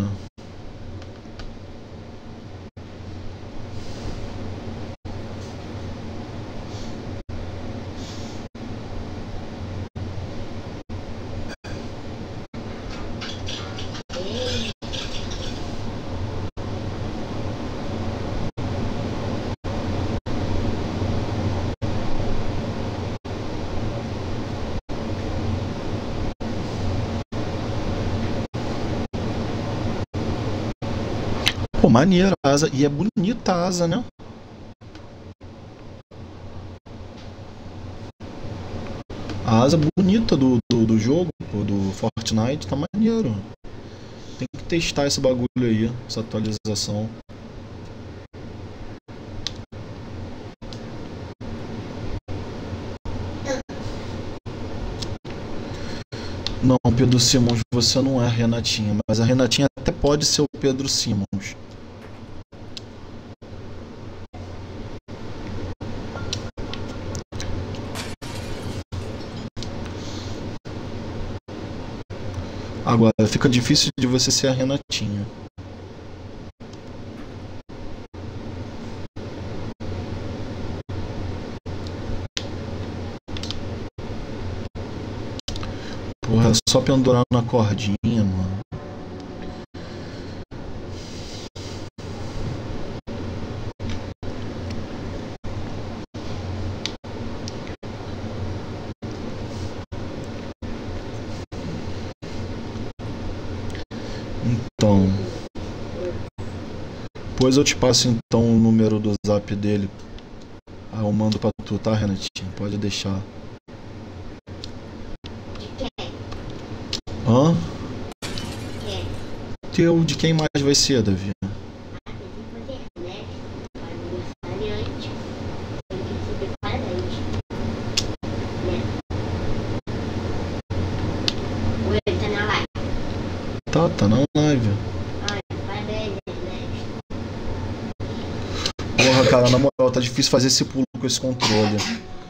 Pô, maneira a asa. E é bonita a asa, né? A asa bonita do, do, do jogo, pô, do Fortnite, tá maneiro. Tem que testar esse bagulho aí, essa atualização. Não, Pedro Simons, você não é a Renatinha, mas a Renatinha até pode ser o Pedro Simons. Agora, fica difícil de você ser a Renatinha. Porra, é só pendurar na cordinha, mano. Então, depois eu te passo então o número do zap dele. Ah, eu mando pra tu, tá, Renatinho? Pode deixar. De quem? Hã? Quem? Teu, de quem mais vai ser, Davi? Ah, tem que fazer, né? Para aniversariante. Tem que subir parabéns. Né? Ou ele tá na live? Tá, tá na live. Olha, parabéns, né? Porra, cara, na moral, tá difícil fazer esse pulo com esse controle.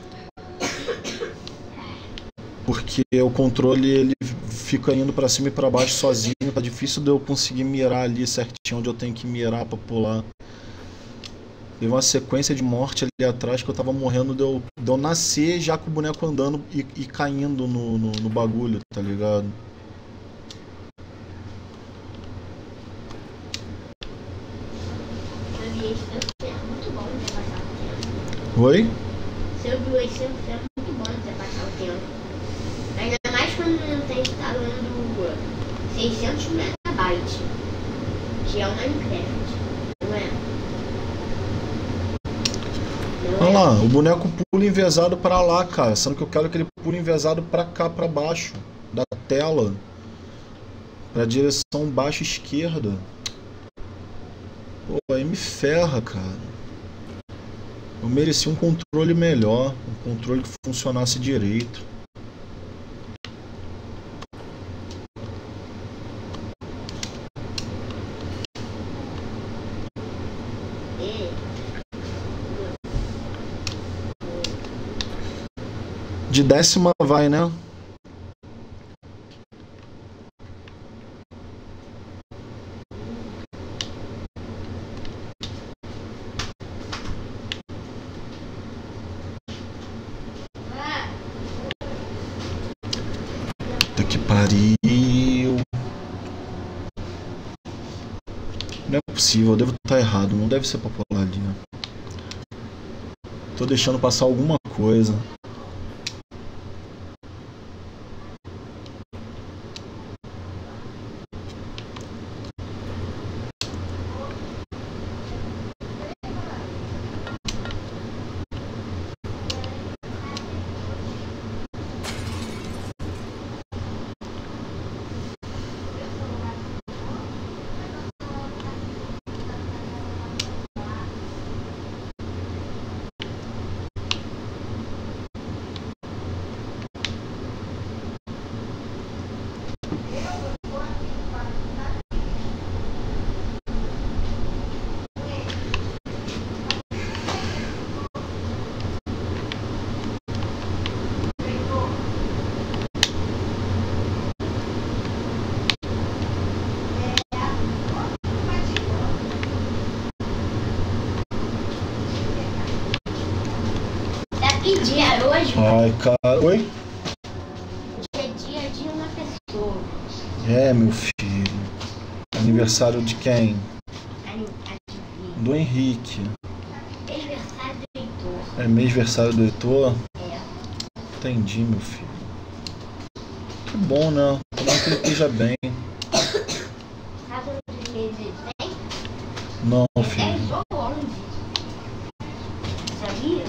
Porque o controle, ele fica indo pra cima e pra baixo sozinho. Tá difícil de eu conseguir mirar ali certinho onde eu tenho que mirar pra pular. Teve uma sequência de morte ali atrás que eu tava morrendo de eu, de eu nascer já com o boneco andando e, e caindo no, no, no bagulho, tá ligado? Eu vi esse filme, é muito bom de você passar o tempo. Oi? Se eu vi esse filme, é muito bom de você passar o tempo. Ainda mais quando não tá instalando seiscentos megabytes. Que é o Minecraft. Não é? Não Olha é? lá, o boneco pula envezado pra lá, cara. Sendo que eu quero que ele pule envezado pra cá, pra baixo da tela. Pra direção baixa esquerda. Pô, aí me ferra, cara. Eu mereci um controle melhor. Um controle que funcionasse direito. É. De décima vai, né? Ah, Puta que pariu. Não é possível, eu devo estar errado. Não deve ser pra pular ali. Tô deixando passar alguma coisa. Que dia é hoje? Ai, cara. Oi? Hoje é dia de uma pessoa. É, meu filho. Aniversário de quem? Do Henrique. Aniversário do Heitor. É mêsversário do Heitor? É. Entendi, meu filho. Que bom, né? Tomara que ele esteja bem. Sabe quantos meses ele tem? Não, dez filho. ou onze. Sabia?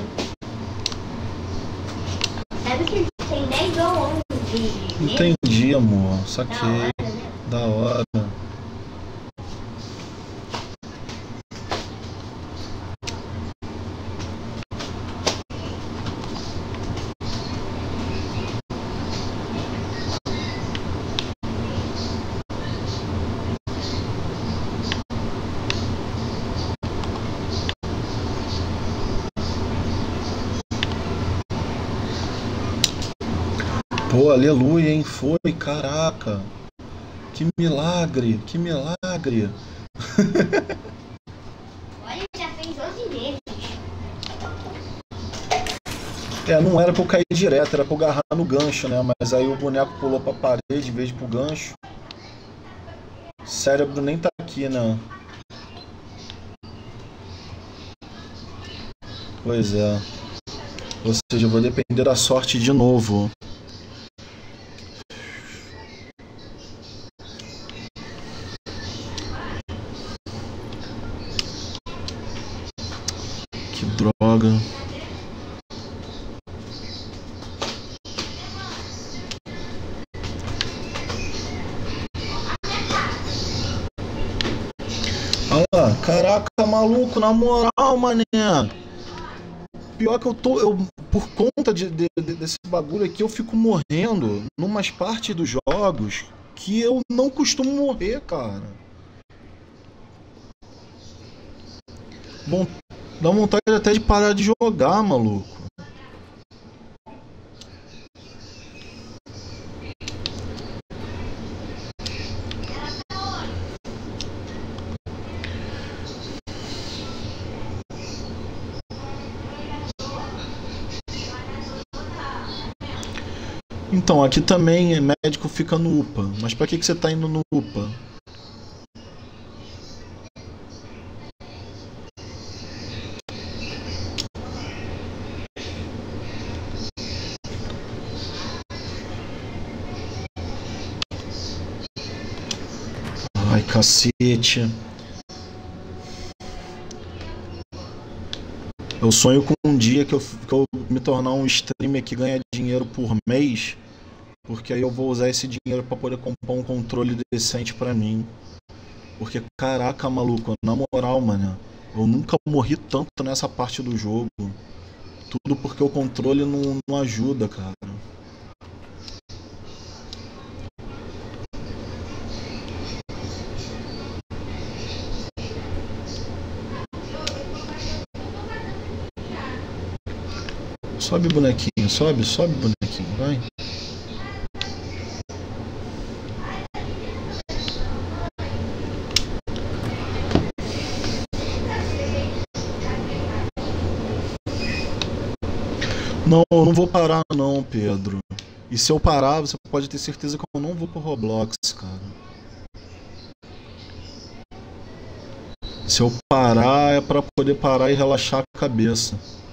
Sabe que ele tem dez ou onze meses? Entendi, amor. Da Saquei. hora, né? Da hora. Pô, aleluia, hein? Foi, caraca. Que milagre, que milagre. Olha, já fez onze meses. É, não era pra eu cair direto, era pra eu agarrar no gancho, né? Mas aí o boneco pulou pra parede em vez de pro gancho. O cérebro nem tá aqui, né? Pois é. Ou seja, eu vou depender da sorte de novo. Que droga. Ah, caraca, maluco, na moral, mané. Pior que eu tô, eu, por conta de, de- de- desse bagulho aqui, eu fico morrendo numas partes dos jogos que eu não costumo morrer, cara. Bom, dá vontade até de parar de jogar, maluco. Então, aqui também é médico fica no UPA. Mas pra que que você tá indo no UPA? Ai, cacete. Eu sonho com um dia que eu, que eu me tornar um streamer que ganha dinheiro por mês, porque aí eu vou usar esse dinheiro pra poder comprar um controle decente pra mim. Porque, caraca, maluco, na moral, mano, eu nunca morri tanto nessa parte do jogo. Tudo porque o controle não, não ajuda, cara. Sobe, bonequinho, sobe, sobe, bonequinho, vai. Não, eu não vou parar não, Pedro. E se eu parar, você pode ter certeza que eu não vou pro Roblox, cara. Se eu parar é pra poder parar e relaxar a cabeça.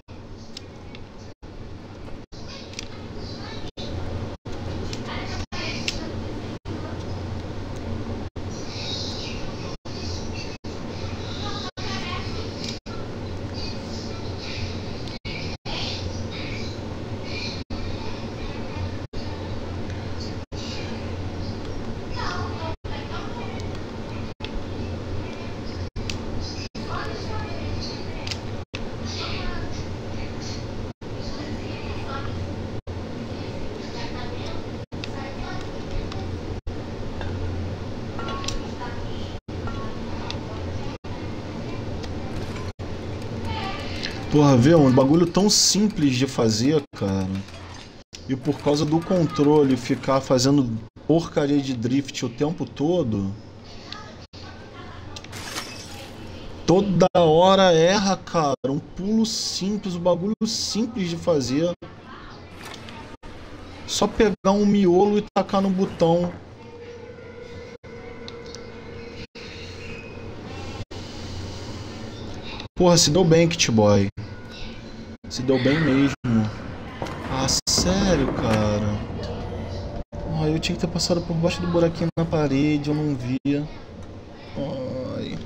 Porra, vê, um bagulho tão simples de fazer, cara. E por causa do controle ficar fazendo porcaria de drift o tempo todo. Toda hora erra, cara. Um pulo simples, um bagulho simples de fazer. Só pegar um miolo e tacar no botão. Porra, se deu bem, Kit Boy. Se deu bem mesmo. Ah, sério, cara. Ah, eu tinha que ter passado por baixo do buraquinho na parede, eu não via. Ai.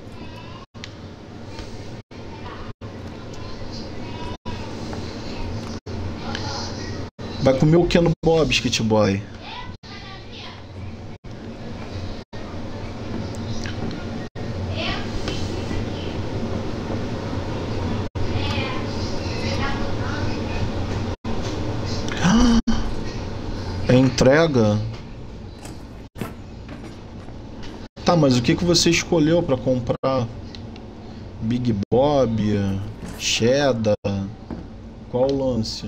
Vai comer o que no Bob's, Kit Boy? É entrega? Tá, mas o que que você escolheu pra comprar? Big Bob? Cheddar? Qual o lance?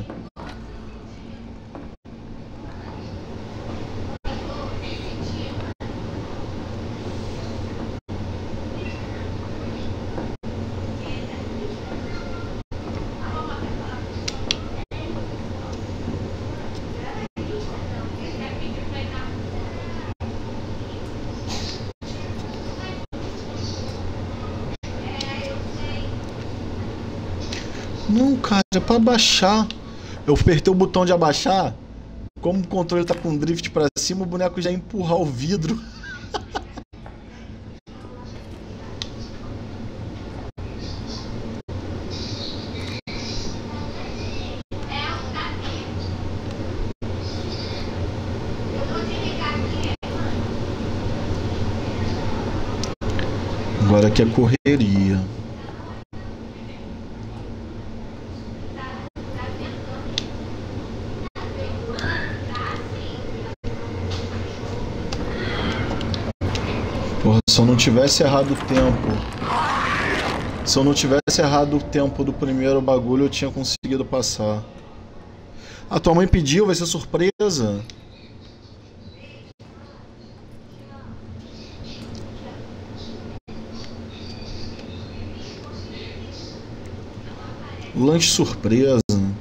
Não, cara, é pra abaixar. Eu apertei o botão de abaixar. Como o controle tá com drift pra cima, o boneco já ia empurrar o vidro. Agora aqui é correria. Porra, se eu não tivesse errado o tempo. Se eu não tivesse errado o tempo do primeiro bagulho, eu tinha conseguido passar. A tua mãe pediu, vai ser surpresa. Lanche surpresa.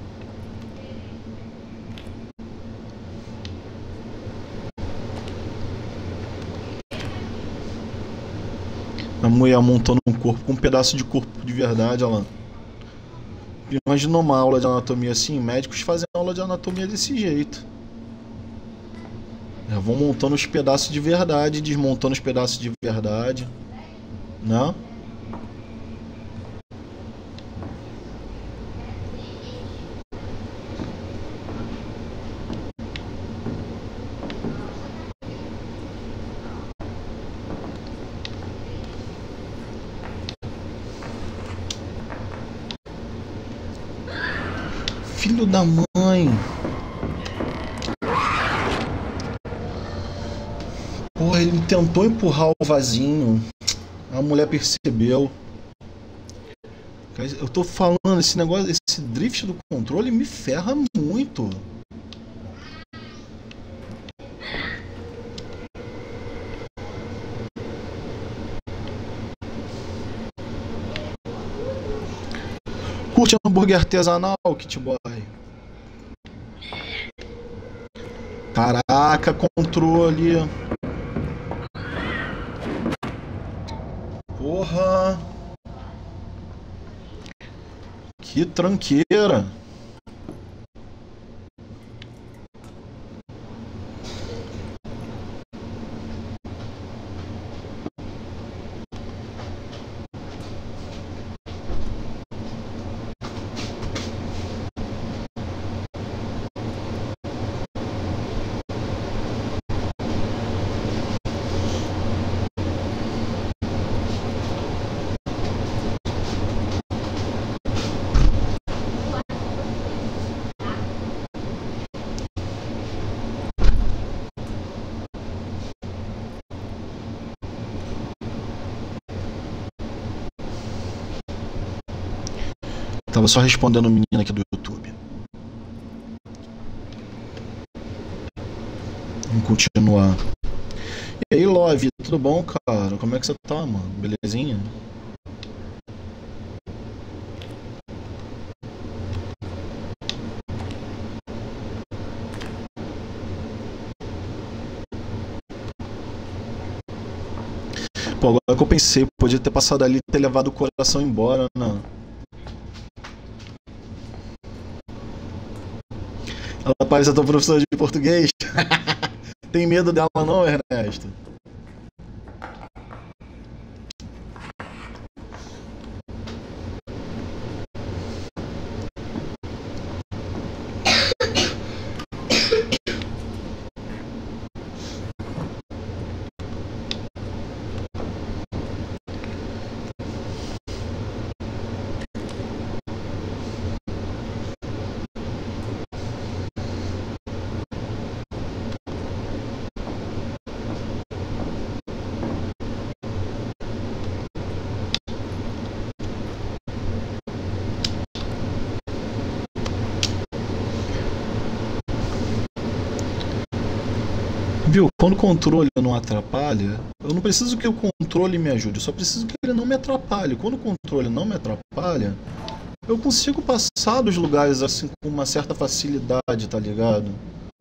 A mulher montando um corpo com um pedaço de corpo de verdade, ela. Imagina uma aula de anatomia assim, médicos fazem aula de anatomia desse jeito. É, vão montando os pedaços de verdade, desmontando os pedaços de verdade, né? Filho da mãe. Porra, ele tentou empurrar o vasinho. A mulher percebeu. Eu tô falando, esse negócio, esse drift do controle me ferra muito. Curte hambúrguer artesanal, Kit Boy? Caraca, controle. Porra. Que tranqueira. Tava só respondendo o menino aqui do YouTube. Vamos continuar. E aí, Love, tudo bom, cara? Como é que você tá, mano? Belezinha? Pô, agora que eu pensei, podia ter passado ali e ter levado o coração embora, né? Ela parece a tua professora de português. Tem medo dela não, Ernesto? Viu? Quando o controle não atrapalha, eu não preciso que o controle me ajude, eu só preciso que ele não me atrapalhe. Quando o controle não me atrapalha, eu consigo passar dos lugares assim com uma certa facilidade, tá ligado?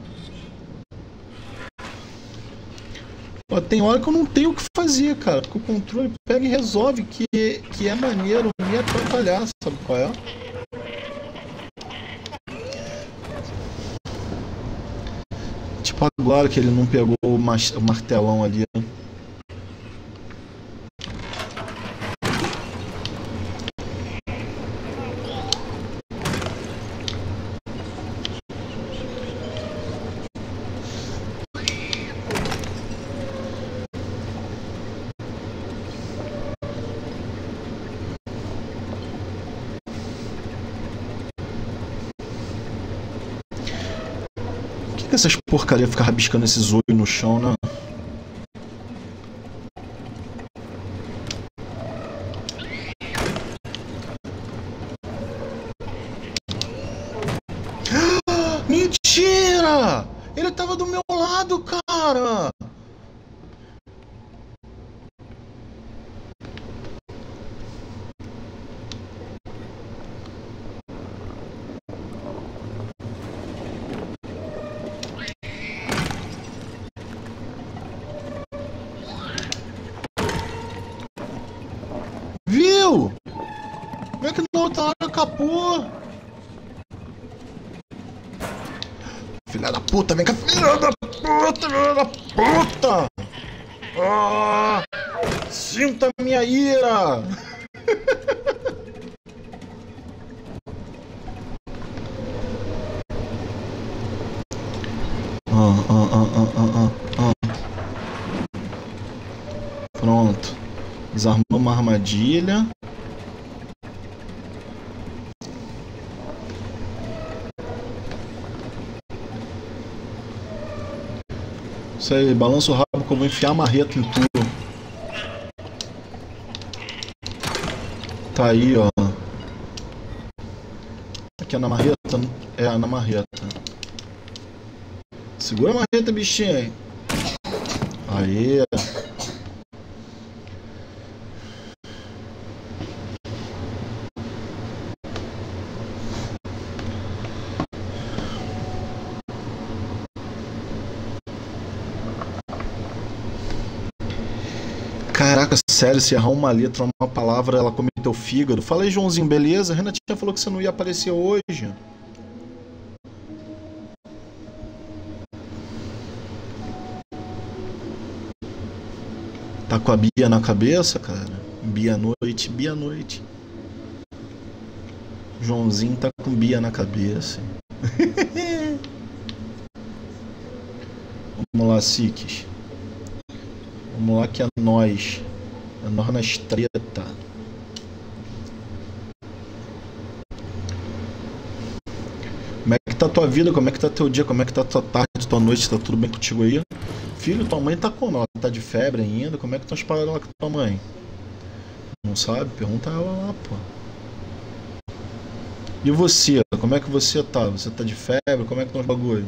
Ó, tem hora que eu não tenho o que fazer, cara, porque o controle pega e resolve que, que é maneiro me atrapalhar, sabe qual é? Tipo agora que ele não pegou o, mas, o martelão ali. Por que essas porcaria ficam rabiscando esses olhos no chão, né? Mentira! Ele tava do meu lado, cara! Viu? Como é que na outra hora acabou? Filha da puta, vem cá, filha da puta, filha da puta! Ah, sinta minha ira! Ah, ah, ah, ah, ah, ah. Pronto. Desarmou uma armadilha. Isso aí, balança o rabo que eu vou enfiar a marreta em tudo. Tá aí, ó. Aqui é na marreta? É, na marreta. Segura a marreta, bichinho. Aí. Caraca, sério, se errar uma letra ou uma palavra, ela come teu fígado. Fala aí, Joãozinho, beleza? A Renatinha falou que você não ia aparecer hoje. Tá com a Bia na cabeça, cara? Bia noite, Bia noite. Joãozinho tá com Bia na cabeça. Vamos lá, Siques. Vamos lá que é nós. É nós na estreta. Como é que tá a tua vida? Como é que tá teu dia? Como é que tá tua tarde, tua noite? Tá tudo bem contigo aí? Filho, tua mãe tá com nós. Tá de febre ainda? Como é que estão as paradas lá com tua mãe? Não sabe? Pergunta ela lá, pô. E você? Como é que você tá? Você tá de febre? Como é que estão os bagulho?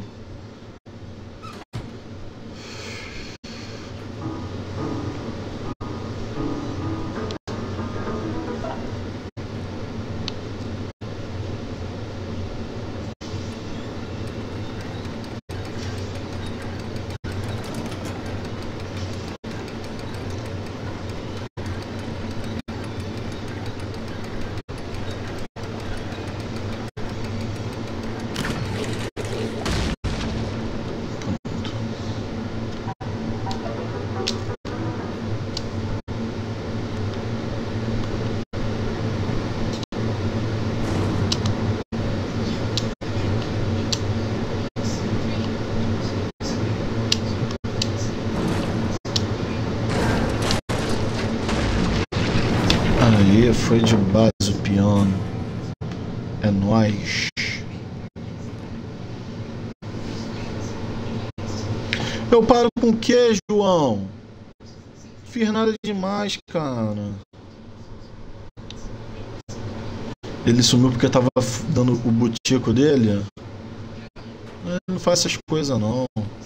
Aí, foi de base o piano. É nóis. Eu paro com o que, João? Fiz nada demais, cara. Ele sumiu porque tava dando o butico dele? Ele não faz essas coisas, não.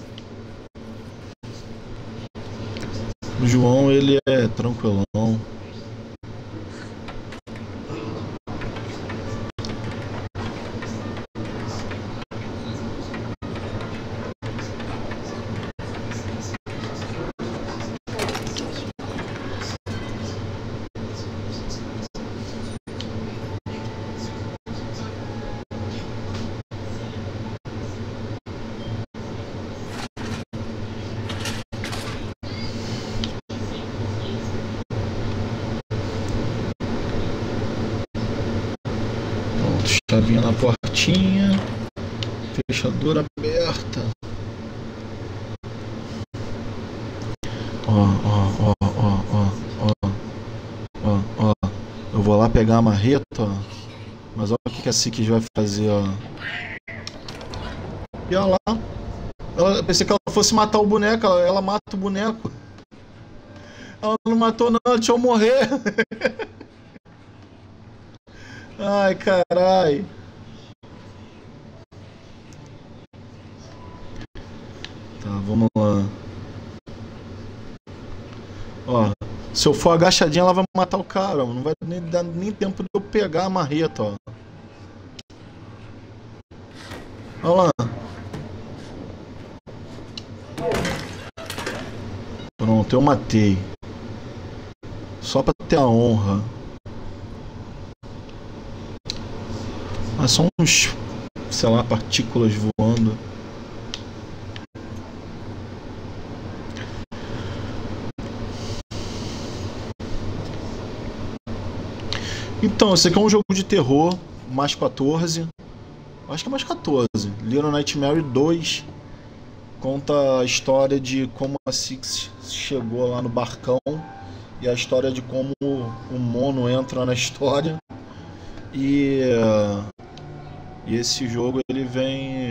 O João, ele é tranquilão. Chavinha na portinha, fechadura aberta. Ó, ó, ó, ó, ó, ó, ó, ó. Eu vou lá pegar a marreta, ó. Mas olha o que a Six vai fazer, ó. E olha lá. Ela, pensei que ela fosse matar o boneco, ela, ela mata o boneco. Ela não matou não, deixa eu morrer. Ai, carai. Tá, vamos lá. Ó, se eu for agachadinha, ela vai matar o cara. Não vai nem dar nem tempo de eu pegar a marreta, ó. Olha lá. Pronto, eu matei. Só pra ter a honra. Ah, são uns, sei lá, partículas voando. Então, esse aqui é um jogo de terror, mais quatorze. Acho que é mais quatorze. Little Nightmare dois. Conta a história de como a Six chegou lá no barcão. E a história de como o Mono entra na história. E... E esse jogo ele vem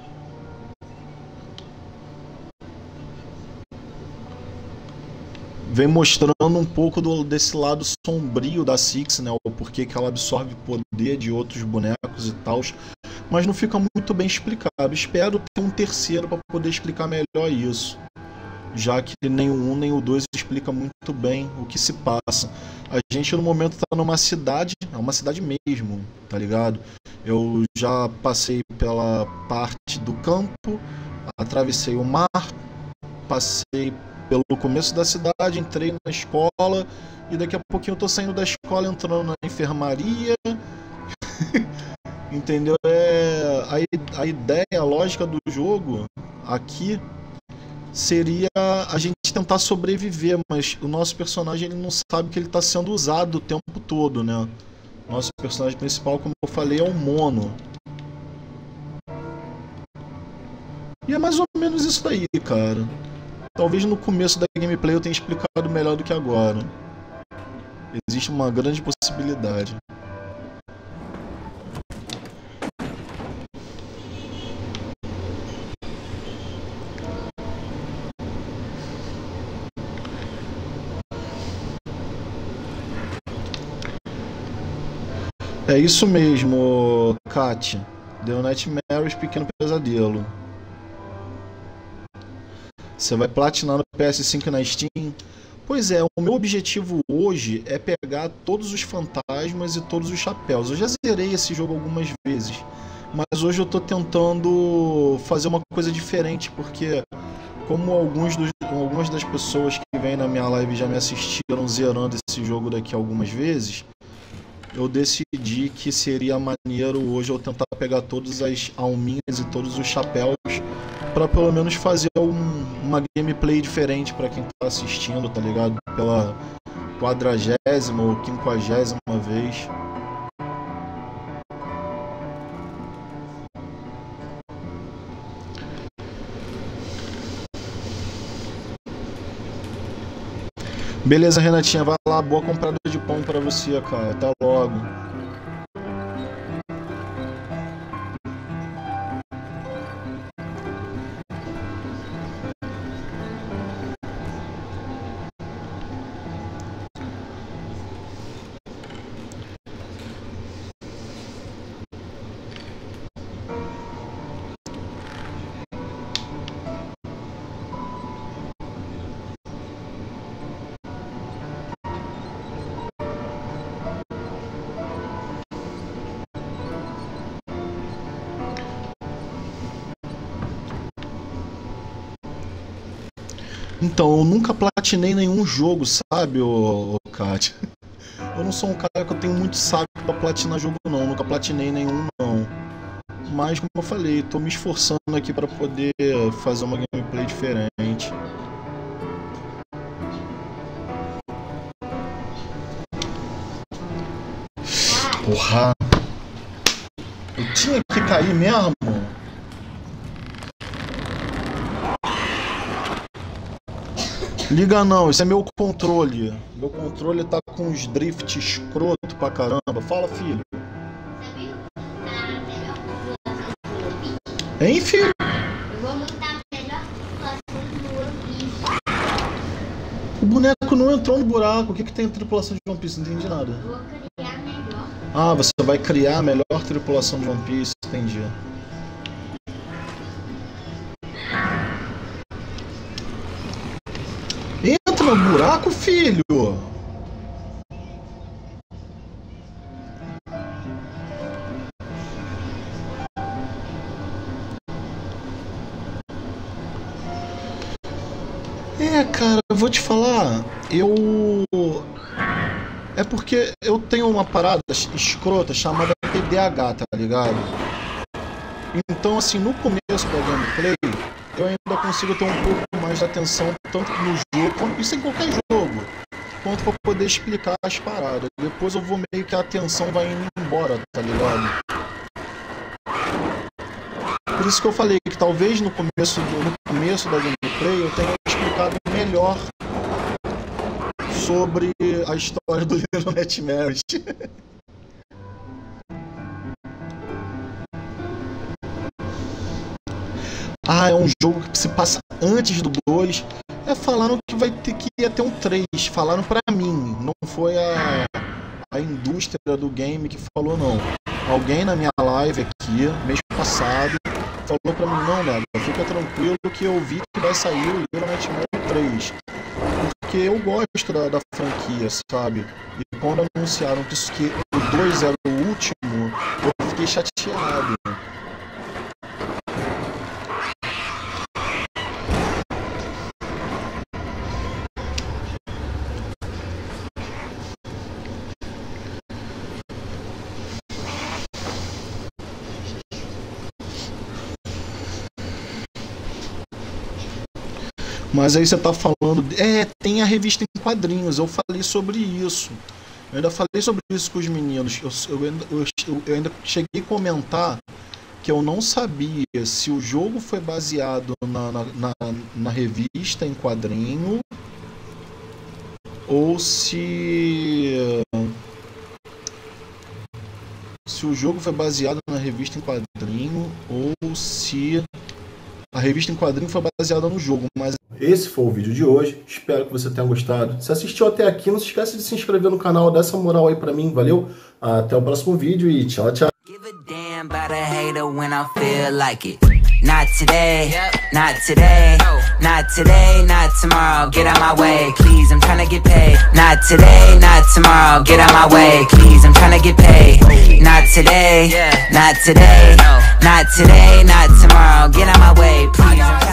vem mostrando um pouco do, desse lado sombrio da Six, né? O porquê que ela absorve poder de outros bonecos e tal. Mas não fica muito bem explicado. Espero ter um terceiro para poder explicar melhor isso. Já que nem o um nem o dois explica muito bem o que se passa. A gente no momento tá numa cidade, é uma cidade mesmo, tá ligado? Eu já passei pela parte do campo, atravessei o mar, passei pelo começo da cidade, entrei na escola e daqui a pouquinho eu tô saindo da escola, entrando na enfermaria. Entendeu? É, a, a ideia, a lógica do jogo aqui seria a gente tentar sobreviver, mas o nosso personagem ele não sabe que ele está sendo usado o tempo todo, né? Nosso personagem principal, como eu falei, é o Mono. E é mais ou menos isso daí, cara. Talvez no começo da gameplay eu tenha explicado melhor do que agora. Existe uma grande possibilidade. É isso mesmo, Kat. The Nightmares, Pequeno Pesadelo. Você vai platinar no P S cinco e na Steam? Pois é, o meu objetivo hoje é pegar todos os fantasmas e todos os chapéus. Eu já zerei esse jogo algumas vezes, mas hoje eu tô tentando fazer uma coisa diferente, porque como alguns dos, algumas das pessoas que vêm na minha live já me assistiram zerando esse jogo daqui algumas vezes, eu decidi que seria maneiro hoje eu tentar pegar todas as alminhas e todos os chapéus para pelo menos fazer um, uma gameplay diferente para quem tá assistindo, tá ligado? Pela quadragésima ou quinquagésima vez. Beleza, Renatinha, vai lá, boa comprada de pão pra você, cara. Até logo. Então, eu nunca platinei nenhum jogo, sabe, ô, ô Kátia? Eu não sou um cara que eu tenho muito saco pra platinar jogo, não. Nunca platinei nenhum, não. Mas, como eu falei, tô me esforçando aqui pra poder fazer uma gameplay diferente. Porra! Eu tinha que cair mesmo? Liga não, esse é meu controle. Meu controle tá com uns drift escroto pra caramba. Fala, filho. Hein, filho? Eu vou montar a melhor tripulação do One Piece. O boneco não entrou no buraco. O que que tem tripulação de One Piece? Não entendi nada. Eu vou criar melhor. Ah, você vai criar a melhor tripulação de One Piece. Entendi. Entra no buraco, filho! É, cara, eu vou te falar, eu... É porque eu tenho uma parada escrota chamada T D A H, tá ligado? Então, assim, no começo da gameplay, eu ainda consigo ter um pouco mais de atenção, tanto no jogo, quanto isso em qualquer jogo, quanto pra poder explicar as paradas. Depois eu vou meio que a atenção vai indo embora, tá ligado? Por isso que eu falei que talvez no começo, do, no começo da gameplay eu tenha explicado melhor sobre a história do Little Nightmares. Ah, é um jogo que se passa antes do dois. É, falaram que vai ter que ia ter um três. Falaram pra mim. Não foi a, a indústria do game que falou, não. Alguém na minha live aqui, mês passado, falou pra mim, não, nada, fica tranquilo que eu vi que vai sair o Little Nightmares três. Porque eu gosto da, da franquia, sabe? E quando anunciaram que, isso, que o dois era o último, eu fiquei chateado. Mas aí você tá falando... É, tem a revista em quadrinhos, eu falei sobre isso. Eu ainda falei sobre isso com os meninos. Eu, eu, eu, eu ainda cheguei a comentar que eu não sabia se o jogo foi baseado na, na, na, na revista em quadrinho ou se... Se o jogo foi baseado na revista em quadrinho ou se... A revista em quadrinho foi baseada no jogo, mas... Esse foi o vídeo de hoje, espero que você tenha gostado. Se assistiu até aqui, não se esqueça de se inscrever no canal, dá essa moral aí pra mim, valeu? Até o próximo vídeo e tchau, tchau. Not today, not today, not today, not tomorrow, get out my way, please, I'm tryna get paid. Not today, not tomorrow, get out my way, please, I'm tryna get paid. Not today, not today, not today, not tomorrow, get out my way, please, I'm